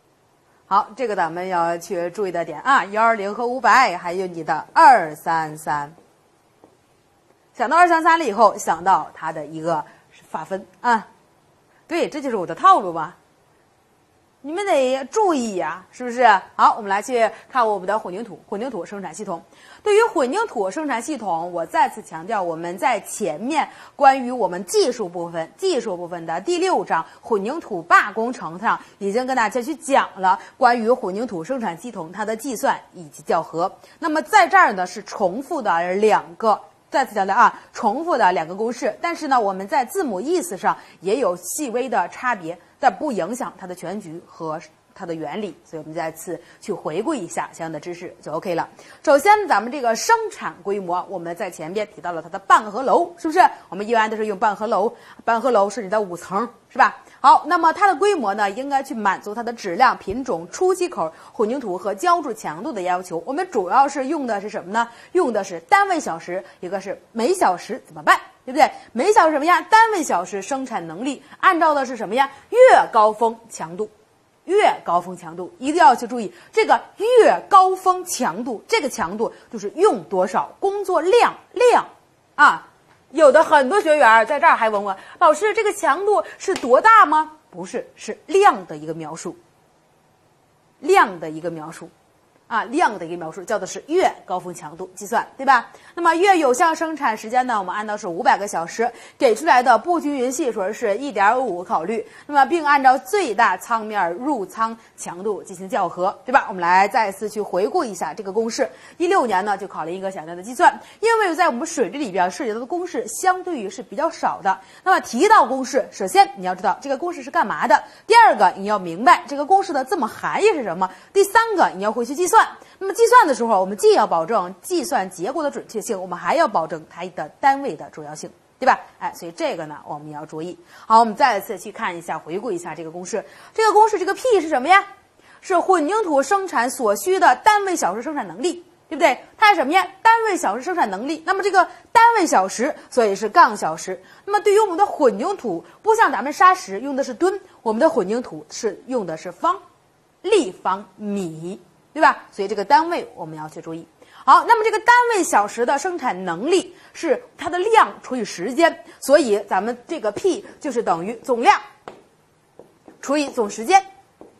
好，这个咱们要去注意的点啊，幺二零和五百，还有你的二三三。想到二三三了以后，想到它的一个划分啊，对，这就是我的套路吧。你们得注意呀、啊，是不是？好，我们来去看我们的混凝土混凝土生产系统。对于混凝土生产系统，我再次强调，我们在前面关于我们技术部分技术部分的第六章混凝土罢工程上，已经跟大家去讲了关于混凝土生产系统它的计算以及校核。那么在这儿呢是重复的两个。再次强调啊，重复的两个公式，但是呢，我们在字母意思上也有细微的差别，但不影响它的全局和它的原理。所以我们再次去回顾一下相应的知识就 OK 了。首先，咱们这个生产规模，我们在前边提到了它的半合楼，是不是？我们一般都是用半合楼，半合楼是你的五层，是吧？好，那么它的规模呢，应该去满足它的质量、品种、出气口、混凝土和浇筑强度的要求。我们主要是用的是什么呢？用的是单位小时，一个是每小时，怎么办？对不对？每小时什么呀？单位小时生产能力，按照的是什么呀？月高峰强度，月高峰强度一定要去注意这个月高峰强度，这个强度就是用多少工作量量啊。有的很多学员在这儿还问我，老师，这个强度是多大吗？不是，是量的一个描述，量的一个描述。啊，量的一个描述叫的是月高峰强度计算，对吧？那么月有效生产时间呢，我们按照是五百个小时，给出来的不均匀系数是 一点五 考虑，那么并按照最大舱面入舱强度进行校核，对吧？我们来再次去回顾一下这个公式。一六年呢就考了一个简单的计算，因为在我们水这里边涉及到的公式相对于是比较少的。那么提到公式，首先你要知道这个公式是干嘛的，第二个你要明白这个公式的字母含义是什么，第三个你要会去计算。那么计算的时候，我们既要保证计算结果的准确性，我们还要保证它的单位的重要性，对吧？哎，所以这个呢，我们也要注意。好，我们再次去看一下，回顾一下这个公式。这个公式，这个 P 是什么呀？是混凝土生产所需的单位小时生产能力，对不对？它是什么呀？单位小时生产能力。那么这个单位小时，所以是杠小时。那么对于我们的混凝土，不像咱们砂石用的是吨，我们的混凝土是用的是方，立方米。对吧？所以这个单位我们要去注意。好，那么这个单位小时的生产能力是它的量除以时间，所以咱们这个 P 就是等于总量除以总时间。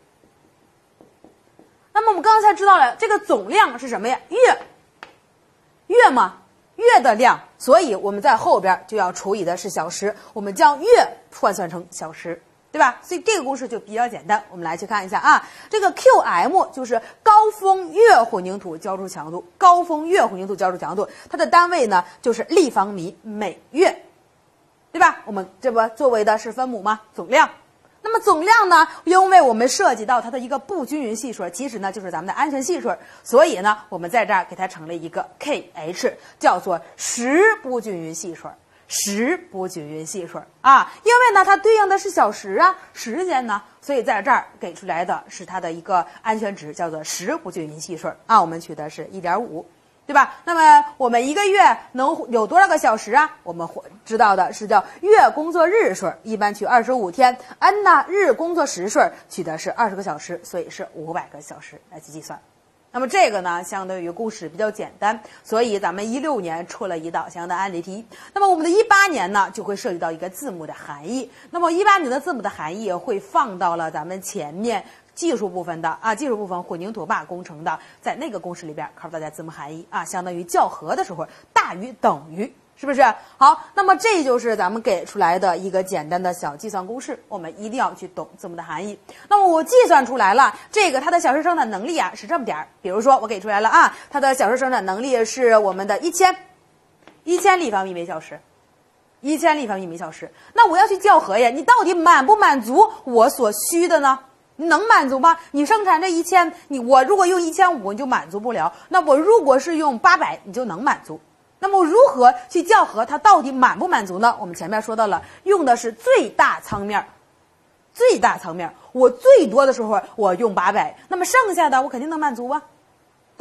那么我们刚才知道了，这个总量是什么呀？月，月嘛，月的量，所以我们在后边就要除以的是小时，我们将月换算成小时。对吧？所以这个公式就比较简单，我们来去看一下啊。这个 Q M 就是高峰月混凝土浇筑强度，高峰月混凝土浇筑强度，它的单位呢就是立方米每月，对吧？我们这不作为的是分母吗？总量。那么总量呢，因为我们涉及到它的一个不均匀系数，其实呢就是咱们的安全系数，所以呢我们在这儿给它成了一个 K H， 叫做时不均匀系数。时不均匀系数啊，因为呢它对应的是小时啊，时间呢，所以在这儿给出来的是它的一个安全值，叫做时不均匀系数啊，我们取的是 一点五， 对吧？那么我们一个月能有多少个小时啊？我们知道的是叫月工作日数，一般取二十五天 ，n 呢日工作时数取的是二十个小时，所以是五百个小时来去计算。那么这个呢，相对于公式比较简单，所以咱们一六年出了一道相应的案例题。那么我们的一八年呢，就会涉及到一个字母的含义。那么一八年的字母的含义会放到了咱们前面技术部分的啊，技术部分混凝土罢工程的，在那个公式里边告诉大家字母含义啊，相当于校核的时候大于等于。是不是？好，那么这就是咱们给出来的一个简单的小计算公式，我们一定要去懂字母的含义。那么我计算出来了，这个它的小时生产能力啊是这么点儿，比如说我给出来了啊，它的小时生产能力是我们的一千，一千立方米每小时，一千立方米每小时。那我要去校核呀，你到底满不满足我所需的呢？你能满足吗？你生产这一千，你我如果用一千五你就满足不了，那我如果是用八百，你就能满足。那么如何去校核它到底满不满足呢？我们前面说到了，用的是最大舱面，最大舱面，我最多的时候我用八百，那么剩下的我肯定能满足吧，对吧？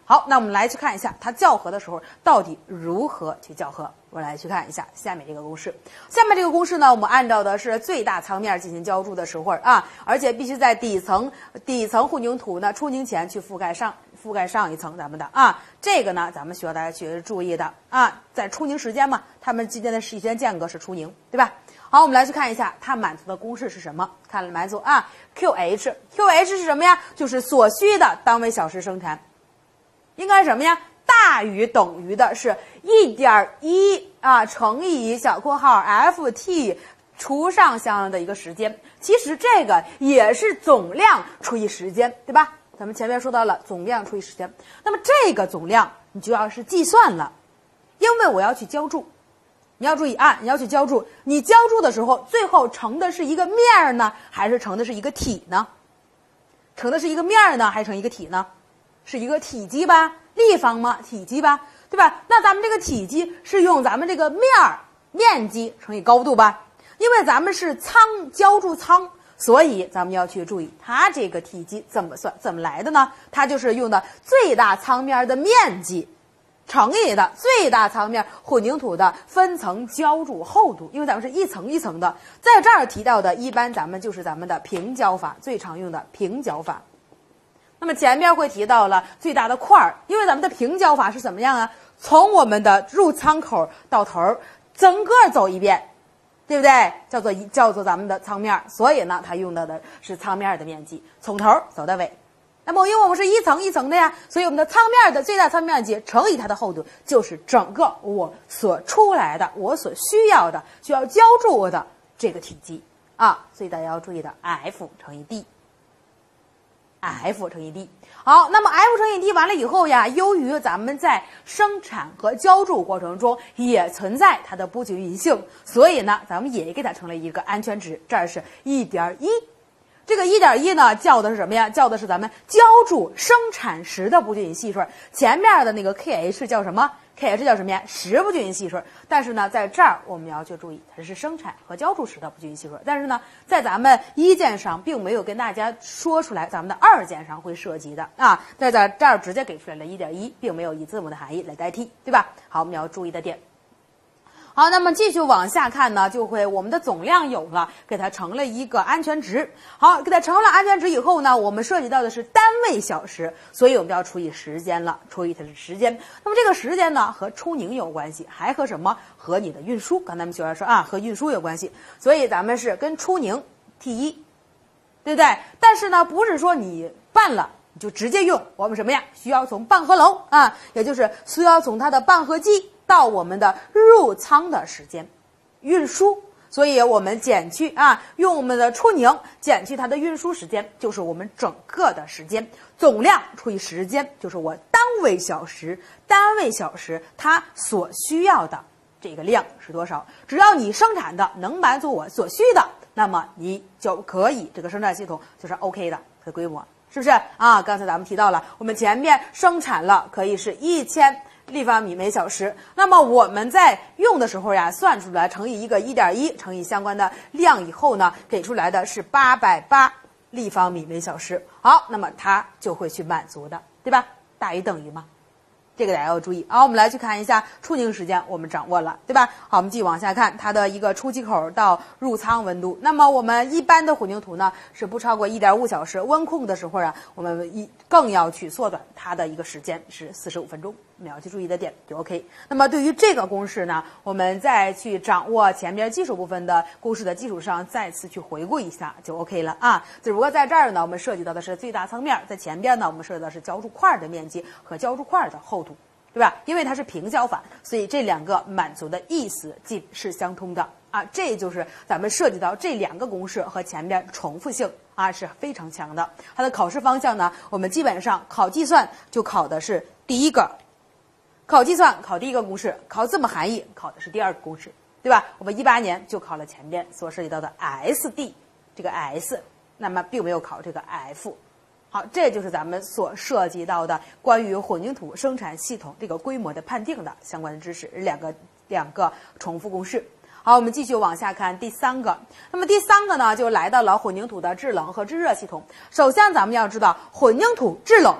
好，那我们来去看一下它校核的时候到底如何去校核。我们来去看一下下面这个公式。下面这个公式呢，我们按照的是最大舱面进行浇筑的时候啊，而且必须在底层底层混凝土呢出凝前去覆盖上覆盖上一层咱们的啊，这个呢咱们需要大家去注意的啊，在出凝时间嘛，它们之间的时间间隔是出凝，对吧？好，我们来去看一下它满足的公式是什么？看了满足啊 ，Q H Q H 是什么呀？就是所需的单位小时生产。应该什么呀？大于等于的是 一点一 啊乘以小括号 F T 除上相应的一个时间。其实这个也是总量除以时间，对吧？咱们前面说到了总量除以时间。那么这个总量你就要是计算了，因为我要去浇筑。你要注意啊，你要去浇筑，你浇筑的时候，最后成的是一个面儿呢，还是成的是一个体呢？成的是一个面儿呢，还是成一个体呢？是一个体积吧，立方嘛，体积吧，对吧？那咱们这个体积是用咱们这个面儿面积乘以高度吧，因为咱们是舱浇筑舱，所以咱们要去注意它这个体积怎么算，怎么来的呢？它就是用的最大舱面的面积乘以的最大舱面混凝土的分层浇筑厚度，因为咱们是一层一层的，在这儿提到的一般咱们就是咱们的平浇法，最常用的平浇法。那么前面会提到了最大的块儿，因为咱们的平浇法是怎么样啊？从我们的入舱口到头，整个走一遍，对不对？叫做一叫做咱们的舱面，所以呢，它用到的是舱面的面积，从头走到尾。那么因为我们是一层一层的呀，所以我们的舱面的最大舱面积乘以它的厚度，就是整个我所出来的我所需要的需要浇筑的这个体积啊，所以大家要注意的 F 乘以 D。F 乘以 D， 好，那么 F 乘以 D 完了以后呀，由于咱们在生产和浇筑过程中也存在它的不均匀性，所以呢，咱们也给它成了一个安全值，这儿是 一点一。这个 一点一 呢，叫的是什么呀？叫的是咱们浇筑生产时的不均匀系数。前面的那个 K H 叫什么 ？K H 叫什么呀？时不均匀系数。但是呢，在这儿我们要去注意，它是生产和浇筑时的不均匀系数。但是呢，在咱们一件上并没有跟大家说出来，咱们的二件上会涉及的啊。在在这儿直接给出来了 一点一，并没有以字母的含义来代替，对吧？好，我们要注意的点。好，那么继续往下看呢，就会我们的总量有了，给它成了一个安全值。好，给它成了安全值以后呢，我们涉及到的是单位小时，所以我们要除以时间了，除以它的时间。那么这个时间呢，和出凝有关系，还和什么？和你的运输。刚才我们学员说啊，和运输有关系，所以咱们是跟出凝 T 一，对不对？但是呢，不是说你办了你就直接用，我们什么呀？需要从办合楼啊，也就是需要从它的办合机到我们的入舱的时间，运输，所以我们减去啊，用我们的出凝减去它的运输时间，就是我们整个的时间总量除以时间，就是我单位小时，单位小时它所需要的这个量是多少？只要你生产的能满足我所需的，那么你就可以这个生产系统就是 OK 的，它的规模是不是啊？刚才咱们提到了，我们前面生产了可以是一千立方米每小时，那么我们在用的时候呀，算出来乘以一个 一点一 乘以相关的量以后呢，给出来的是八百八立方米每小时。好，那么它就会去满足的，对吧？大于等于吗？这个大家要注意。好，我们来去看一下出凝时间，我们掌握了，对吧？好，我们继续往下看它的一个出气口到入舱温度。那么我们一般的混凝土呢是不超过 一点五小时，温控的时候啊，我们一更要去缩短它的一个时间是四十五分钟。我们要去注意的点就 OK。那么对于这个公式呢，我们再去掌握前边技术部分的公式的基础上，再次去回顾一下就 OK 了啊。只不过在这儿呢，我们涉及到的是最大舱面，在前边呢，我们涉及到的是浇筑块的面积和浇筑块的厚度，对吧？因为它是平浇法，所以这两个满足的意思既是相通的啊。这就是咱们涉及到这两个公式和前边重复性啊是非常强的。它的考试方向呢，我们基本上考计算就考的是第一个。考计算考第一个公式，考字母含义考的是第二个公式，对吧？我们一八年就考了前边所涉及到的 S D 这个 S， 那么并没有考这个 F。好，这就是咱们所涉及到的关于混凝土生产系统这个规模的判定的相关的知识，两个两个重复公式。好，我们继续往下看第三个。那么第三个呢，就来到了混凝土的制冷和制热系统。首先咱们要知道混凝土制冷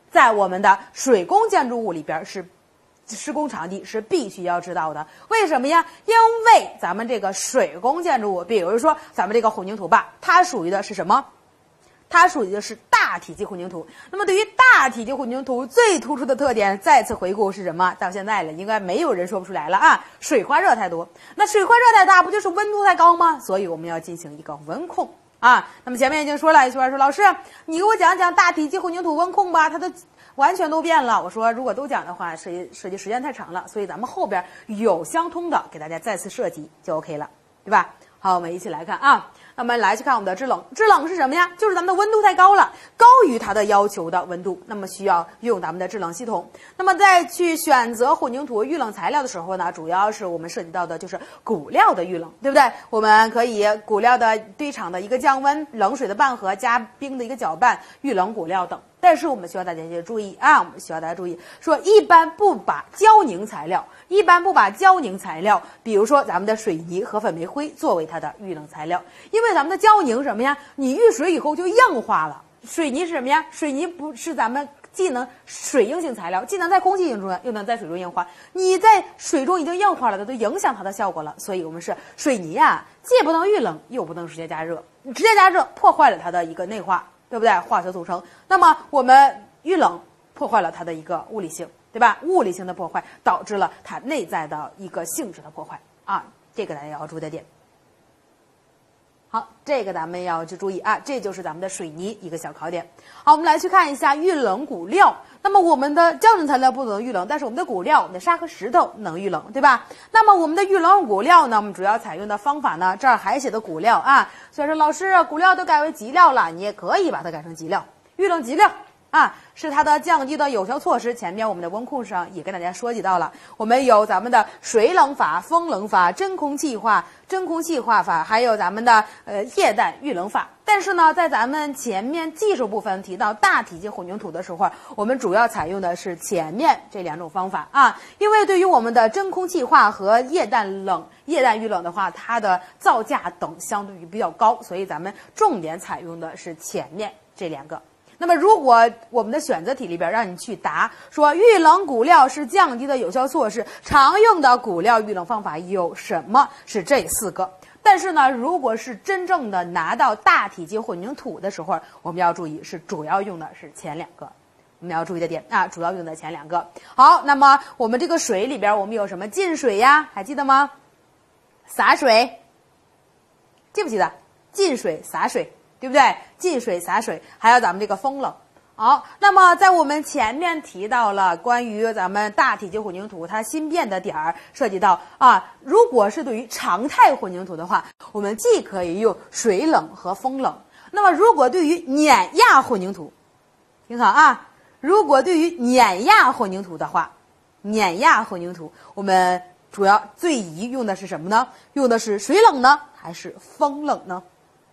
在我们的水工建筑物里边是施工场地是必须要知道的。为什么呀？因为咱们这个水工建筑物，比如说咱们这个混凝土坝，它属于的是什么？它属于的是大体积混凝土。那么对于大体积混凝土最突出的特点，再次回顾是什么？到现在了，应该没有人说不出来了啊！水化热太多。那水化热太大，不就是温度太高吗？所以我们要进行一个温控啊。那么前面已经说了，一学员说老师，你给我讲讲大体积混凝土温控吧，它的完全都变了。我说如果都讲的话，设计设计时间太长了，所以咱们后边有相通的给大家再次设计就 OK 了，对吧？好，我们一起来看啊。那么来去看我们的制冷，制冷是什么呀？就是咱们的温度太高了，高于它的要求的温度，那么需要用咱们的制冷系统。那么在去选择混凝土遇冷材料的时候呢，主要是我们涉及到的就是骨料的遇冷，对不对？我们可以骨料的堆场的一个降温、冷水的拌合、加冰的一个搅拌、遇冷骨料等。但是我们需要大家去注意啊，我们需要大家注意，说一般不把胶凝材料，一般不把胶凝材料，比如说咱们的水泥和粉煤灰作为它的遇冷材料，因为咱们的胶凝什么呀？你遇水以后就硬化了。水泥是什么呀？水泥不是咱们既能水硬性材料，既能在空气中又能在水中硬化。你在水中已经硬化了，它都影响它的效果了。所以我们是水泥啊，既不能遇冷，又不能直接加热，直接加热破坏了它的一个内化。对不对？化学组成。那么我们遇冷破坏了它的一个物理性，对吧？物理性的破坏导致了它内在的一个性质的破坏啊，这个大家要注意的点。好，这个咱们要去注意啊，这就是咱们的水泥一个小考点。好，我们来去看一下遇冷骨料。那么我们的胶凝材料不能遇冷，但是我们的骨料，我们的沙和石头能遇冷，对吧？那么我们的遇冷骨料呢，我们主要采用的方法呢，这儿还写的骨料啊。所以说老师，骨料都改为基料了，你也可以把它改成基料，遇冷基料。啊，是它的降低的有效措施。前面我们的温控上也跟大家说及到了，我们有咱们的水冷法、风冷法、真空气化、真空气化法，还有咱们的呃液氮遇冷法。但是呢，在咱们前面技术部分提到大体积混凝土的时候，我们主要采用的是前面这两种方法啊，因为对于我们的真空气化和液氮冷、液氮遇冷的话，它的造价等相对于比较高，所以咱们重点采用的是前面这两个。那么，如果我们的选择题里边让你去答说遇冷骨料是降低的有效措施，常用的骨料遇冷方法有什么？是这四个。但是呢，如果是真正的拿到大体积混凝土的时候，我们要注意是主要用的是前两个。我们要注意的点啊，主要用的前两个。好，那么我们这个水里边我们有什么进水呀？还记得吗？洒水，记不记得？进水、洒水。对不对？进水洒水，还有咱们这个风冷。好，那么在我们前面提到了关于咱们大体积混凝土它新变的点儿，涉及到啊，如果是对于常态混凝土的话，我们既可以用水冷和风冷。那么如果对于碾压混凝土，听好啊，如果对于碾压混凝土的话，碾压混凝土我们主要最宜用的是什么呢？用的是水冷呢，还是风冷呢？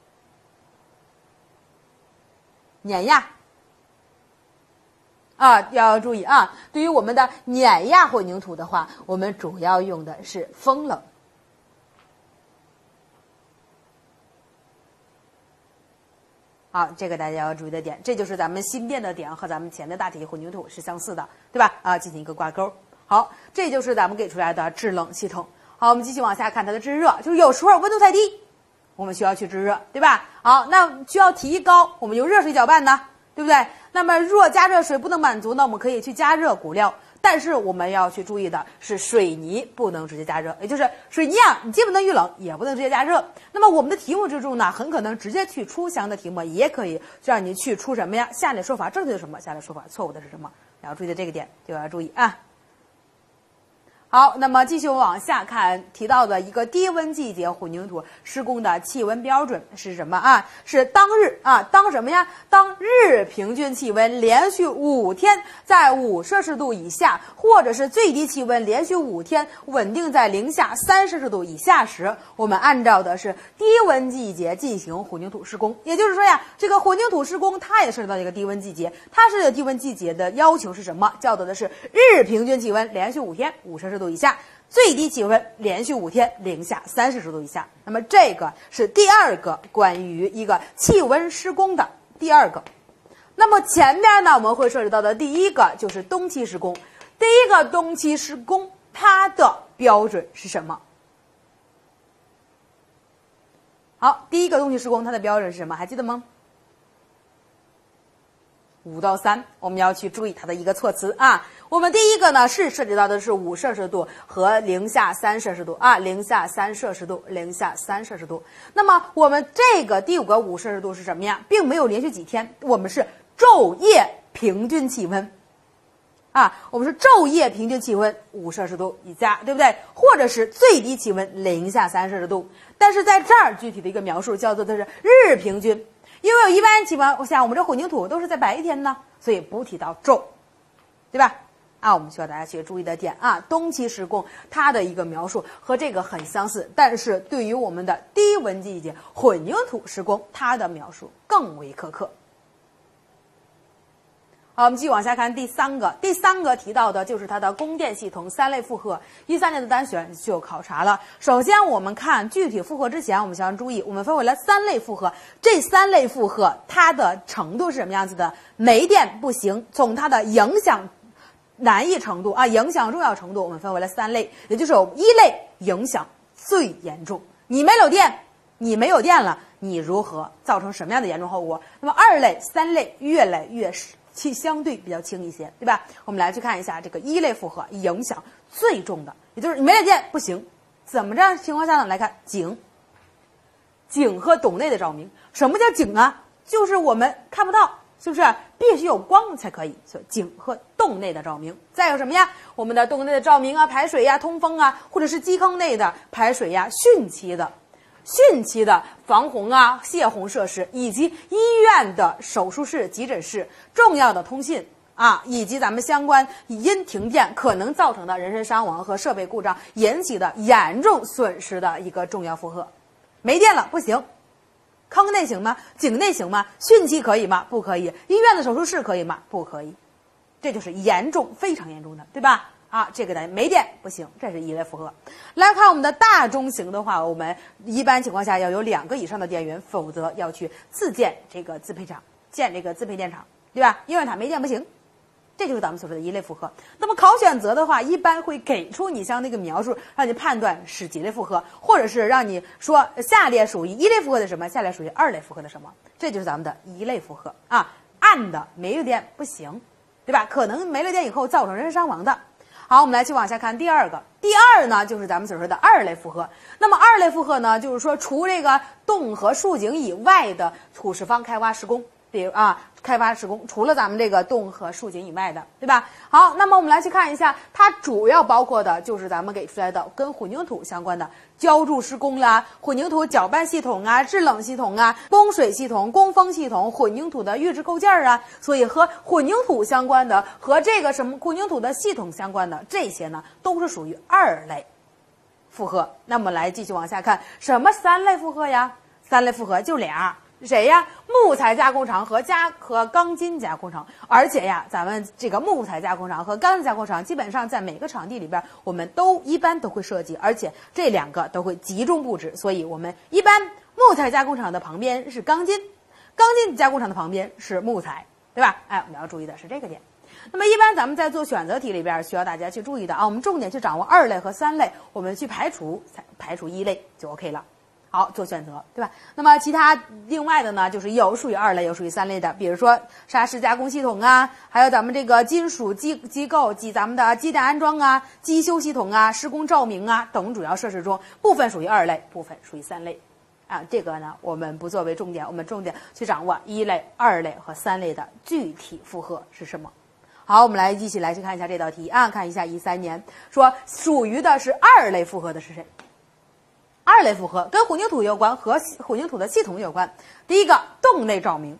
碾压啊，要注意啊！对于我们的碾压混凝土的话，我们主要用的是风冷。好，这个大家要注意的点，这就是咱们新变的点和咱们前的大体积混凝土是相似的，对吧？啊，进行一个挂钩。好，这就是咱们给出来的制冷系统。好，我们继续往下看它的制热，就是有时候温度太低，我们需要去制热，对吧？好，那需要提高，我们用热水搅拌呢，对不对？那么若加热水不能满足呢，我们可以去加热骨料，但是我们要去注意的是水泥不能直接加热，也就是水泥啊，你既不能遇冷，也不能直接加热。那么我们的题目之中呢，很可能直接去出详的题目，也可以让你去出什么呀？下列说法正确的是什么？下列说法错误的是什么？要注意的这个点就要注意啊。好，那么继续往下看，提到的一个低温季节混凝土施工的气温标准是什么啊？是当日啊，当什么呀？当日平均气温连续五天在五摄氏度以下，或者是最低气温连续五天稳定在零下三摄氏度以下时，我们按照的是低温季节进行混凝土施工。也就是说呀，这个混凝土施工它也涉及到一个低温季节，它是低温季节的要求是什么？叫做的是日平均气温连续五天五摄氏度以下，最低气温连续五天零下三摄氏度以下。那么这个是第二个关于一个气温施工的第二个。 那么前面呢，我们会涉及到的第一个就是东七施工。第一个东七施工，它的标准是什么？好，第一个东七施工，它的标准是什么？还记得吗？五到三，我们要去注意它的一个措辞啊。我们第一个呢是涉及到的是五摄氏度和零下三摄氏度啊，零下三摄氏度，零下三摄氏度。那么我们这个第五个五摄氏度是什么呀？并没有连续几天，我们是昼夜平均气温啊，我们是昼夜平均气温五摄氏度以下，对不对？或者是最低气温零下三摄氏度。但是在这儿具体的一个描述叫做的是日平均。因为一般情况下，我们这混凝土都是在白天呢，所以不提到昼，对吧？啊，我们需要大家去注意的点啊，东七施工它的一个描述和这个很相似，但是对于我们的低温季节混凝土施工，它的描述更为苛刻。好，我们继续往下看第三个，第三个提到的就是它的供电系统三类负荷。一三年的单选就考察了。首先，我们看具体负荷之前，我们先要注意，我们分为了三类负荷。这三类负荷它的程度是什么样子的？没电不行，从它的影响难易程度啊，影响重要程度，我们分为了三类，也就是有一类影响最严重。你没有电，你没有电了，你如何造成什么样的严重后果？那么二类、三类越来越少。其相对比较轻一些，对吧？我们来去看一下这个一类负荷影响最重的，也就是你没了电不行，怎么着情况下呢？来看井，井和洞内的照明。什么叫井啊？就是我们看不到，是不是？必须有光才可以。所以井和洞内的照明。再有什么呀？我们的洞内的照明啊，排水呀、通风啊，或者是基坑内的排水呀、汛期的。汛期的防洪啊、泄洪设施，以及医院的手术室、急诊室、重要的通信啊，以及咱们相关因停电可能造成的人身伤亡和设备故障引起的严重损失的一个重要负荷。没电了不行，坑内行吗？井内行吗？汛期可以吗？不可以。医院的手术室可以吗？不可以。这就是严重，非常严重的，对吧？啊，这个呢没电不行，这是一类负荷。来看我们的大中型的话，我们一般情况下要有两个以上的电源，否则要去自建这个自配厂，建这个自配电厂，对吧？因为它没电不行，这就是咱们所说的一类负荷。那么考选择的话，一般会给出你像那个描述，让你判断是几类负荷，或者是让你说下列属于一类负荷的什么，下列属于二类负荷的什么，这就是咱们的一类负荷啊。暗的没有电不行，对吧？可能没了电以后造成人身伤亡的。好，我们来去往下看第二个。第二呢，就是咱们所说的二类负荷。那么二类负荷呢，就是说除这个洞和竖井以外的土石方开挖施工，比如啊，开发施工，除了咱们这个洞和竖井以外的，对吧？好，那么我们来去看一下，它主要包括的就是咱们给出来的跟混凝土相关的浇筑施工啦、混凝土搅拌系统啊、制冷系统啊、供水系统、供风系统、混凝土的预制构件啊，所以和混凝土相关的、和这个什么混凝土的系统相关的这些呢，都是属于二类负荷。那么来继续往下看，什么三类负荷呀？三类负荷就俩。谁呀？木材加工厂和加和钢筋加工厂。而且呀，咱们这个木材加工厂和钢筋加工厂，基本上在每个场地里边，我们都一般都会设计，而且这两个都会集中布置。所以我们一般木材加工厂的旁边是钢筋，钢筋加工厂的旁边是木材，对吧？哎，我们要注意的是这个点。那么一般咱们在做选择题里边，需要大家去注意的啊，我们重点去掌握二类和三类，我们去排除排除一类就 OK 了。好，做选择，对吧？那么其他另外的呢，就是有属于二类，有属于三类的，比如说砂石加工系统啊，还有咱们这个金属机机构及咱们的机电安装啊、机修系统啊、施工照明啊等主要设施中，部分属于二类，部分属于三类。啊，这个呢我们不作为重点，我们重点去掌握一类、二类和三类的具体负荷是什么。好，我们来一起来去看一下这道题啊，看一下一三年说属于的是二类负荷的是谁？二类负荷跟混凝土有关，和混凝土的系统有关。第一个，洞内照明。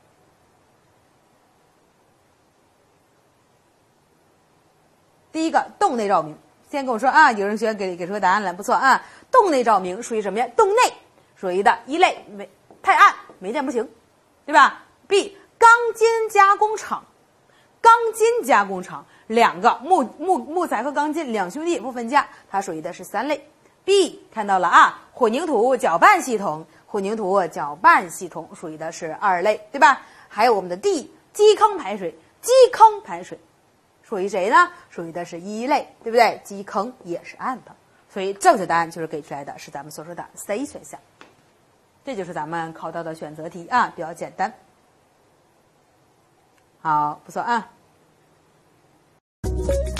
第一个，洞内照明。先跟我说啊，有人学给给出个答案来，不错啊。洞内照明属于什么呀？洞内属于的一类，没太暗，没电不行，对吧 ？B， 钢筋加工厂。钢筋加工厂，两个木木木材和钢筋两兄弟不分家，它属于的是三类。B 看到了啊，混凝土搅拌系统，混凝土搅拌系统属于的是二类，对吧？还有我们的 D 基坑排水，基坑排水属于谁呢？属于的是一类，对不对？基坑也是暗的，所以正确答案就是给出来的是咱们所说的 C 选项。这就是咱们考到的选择题啊，比较简单。好，不错啊。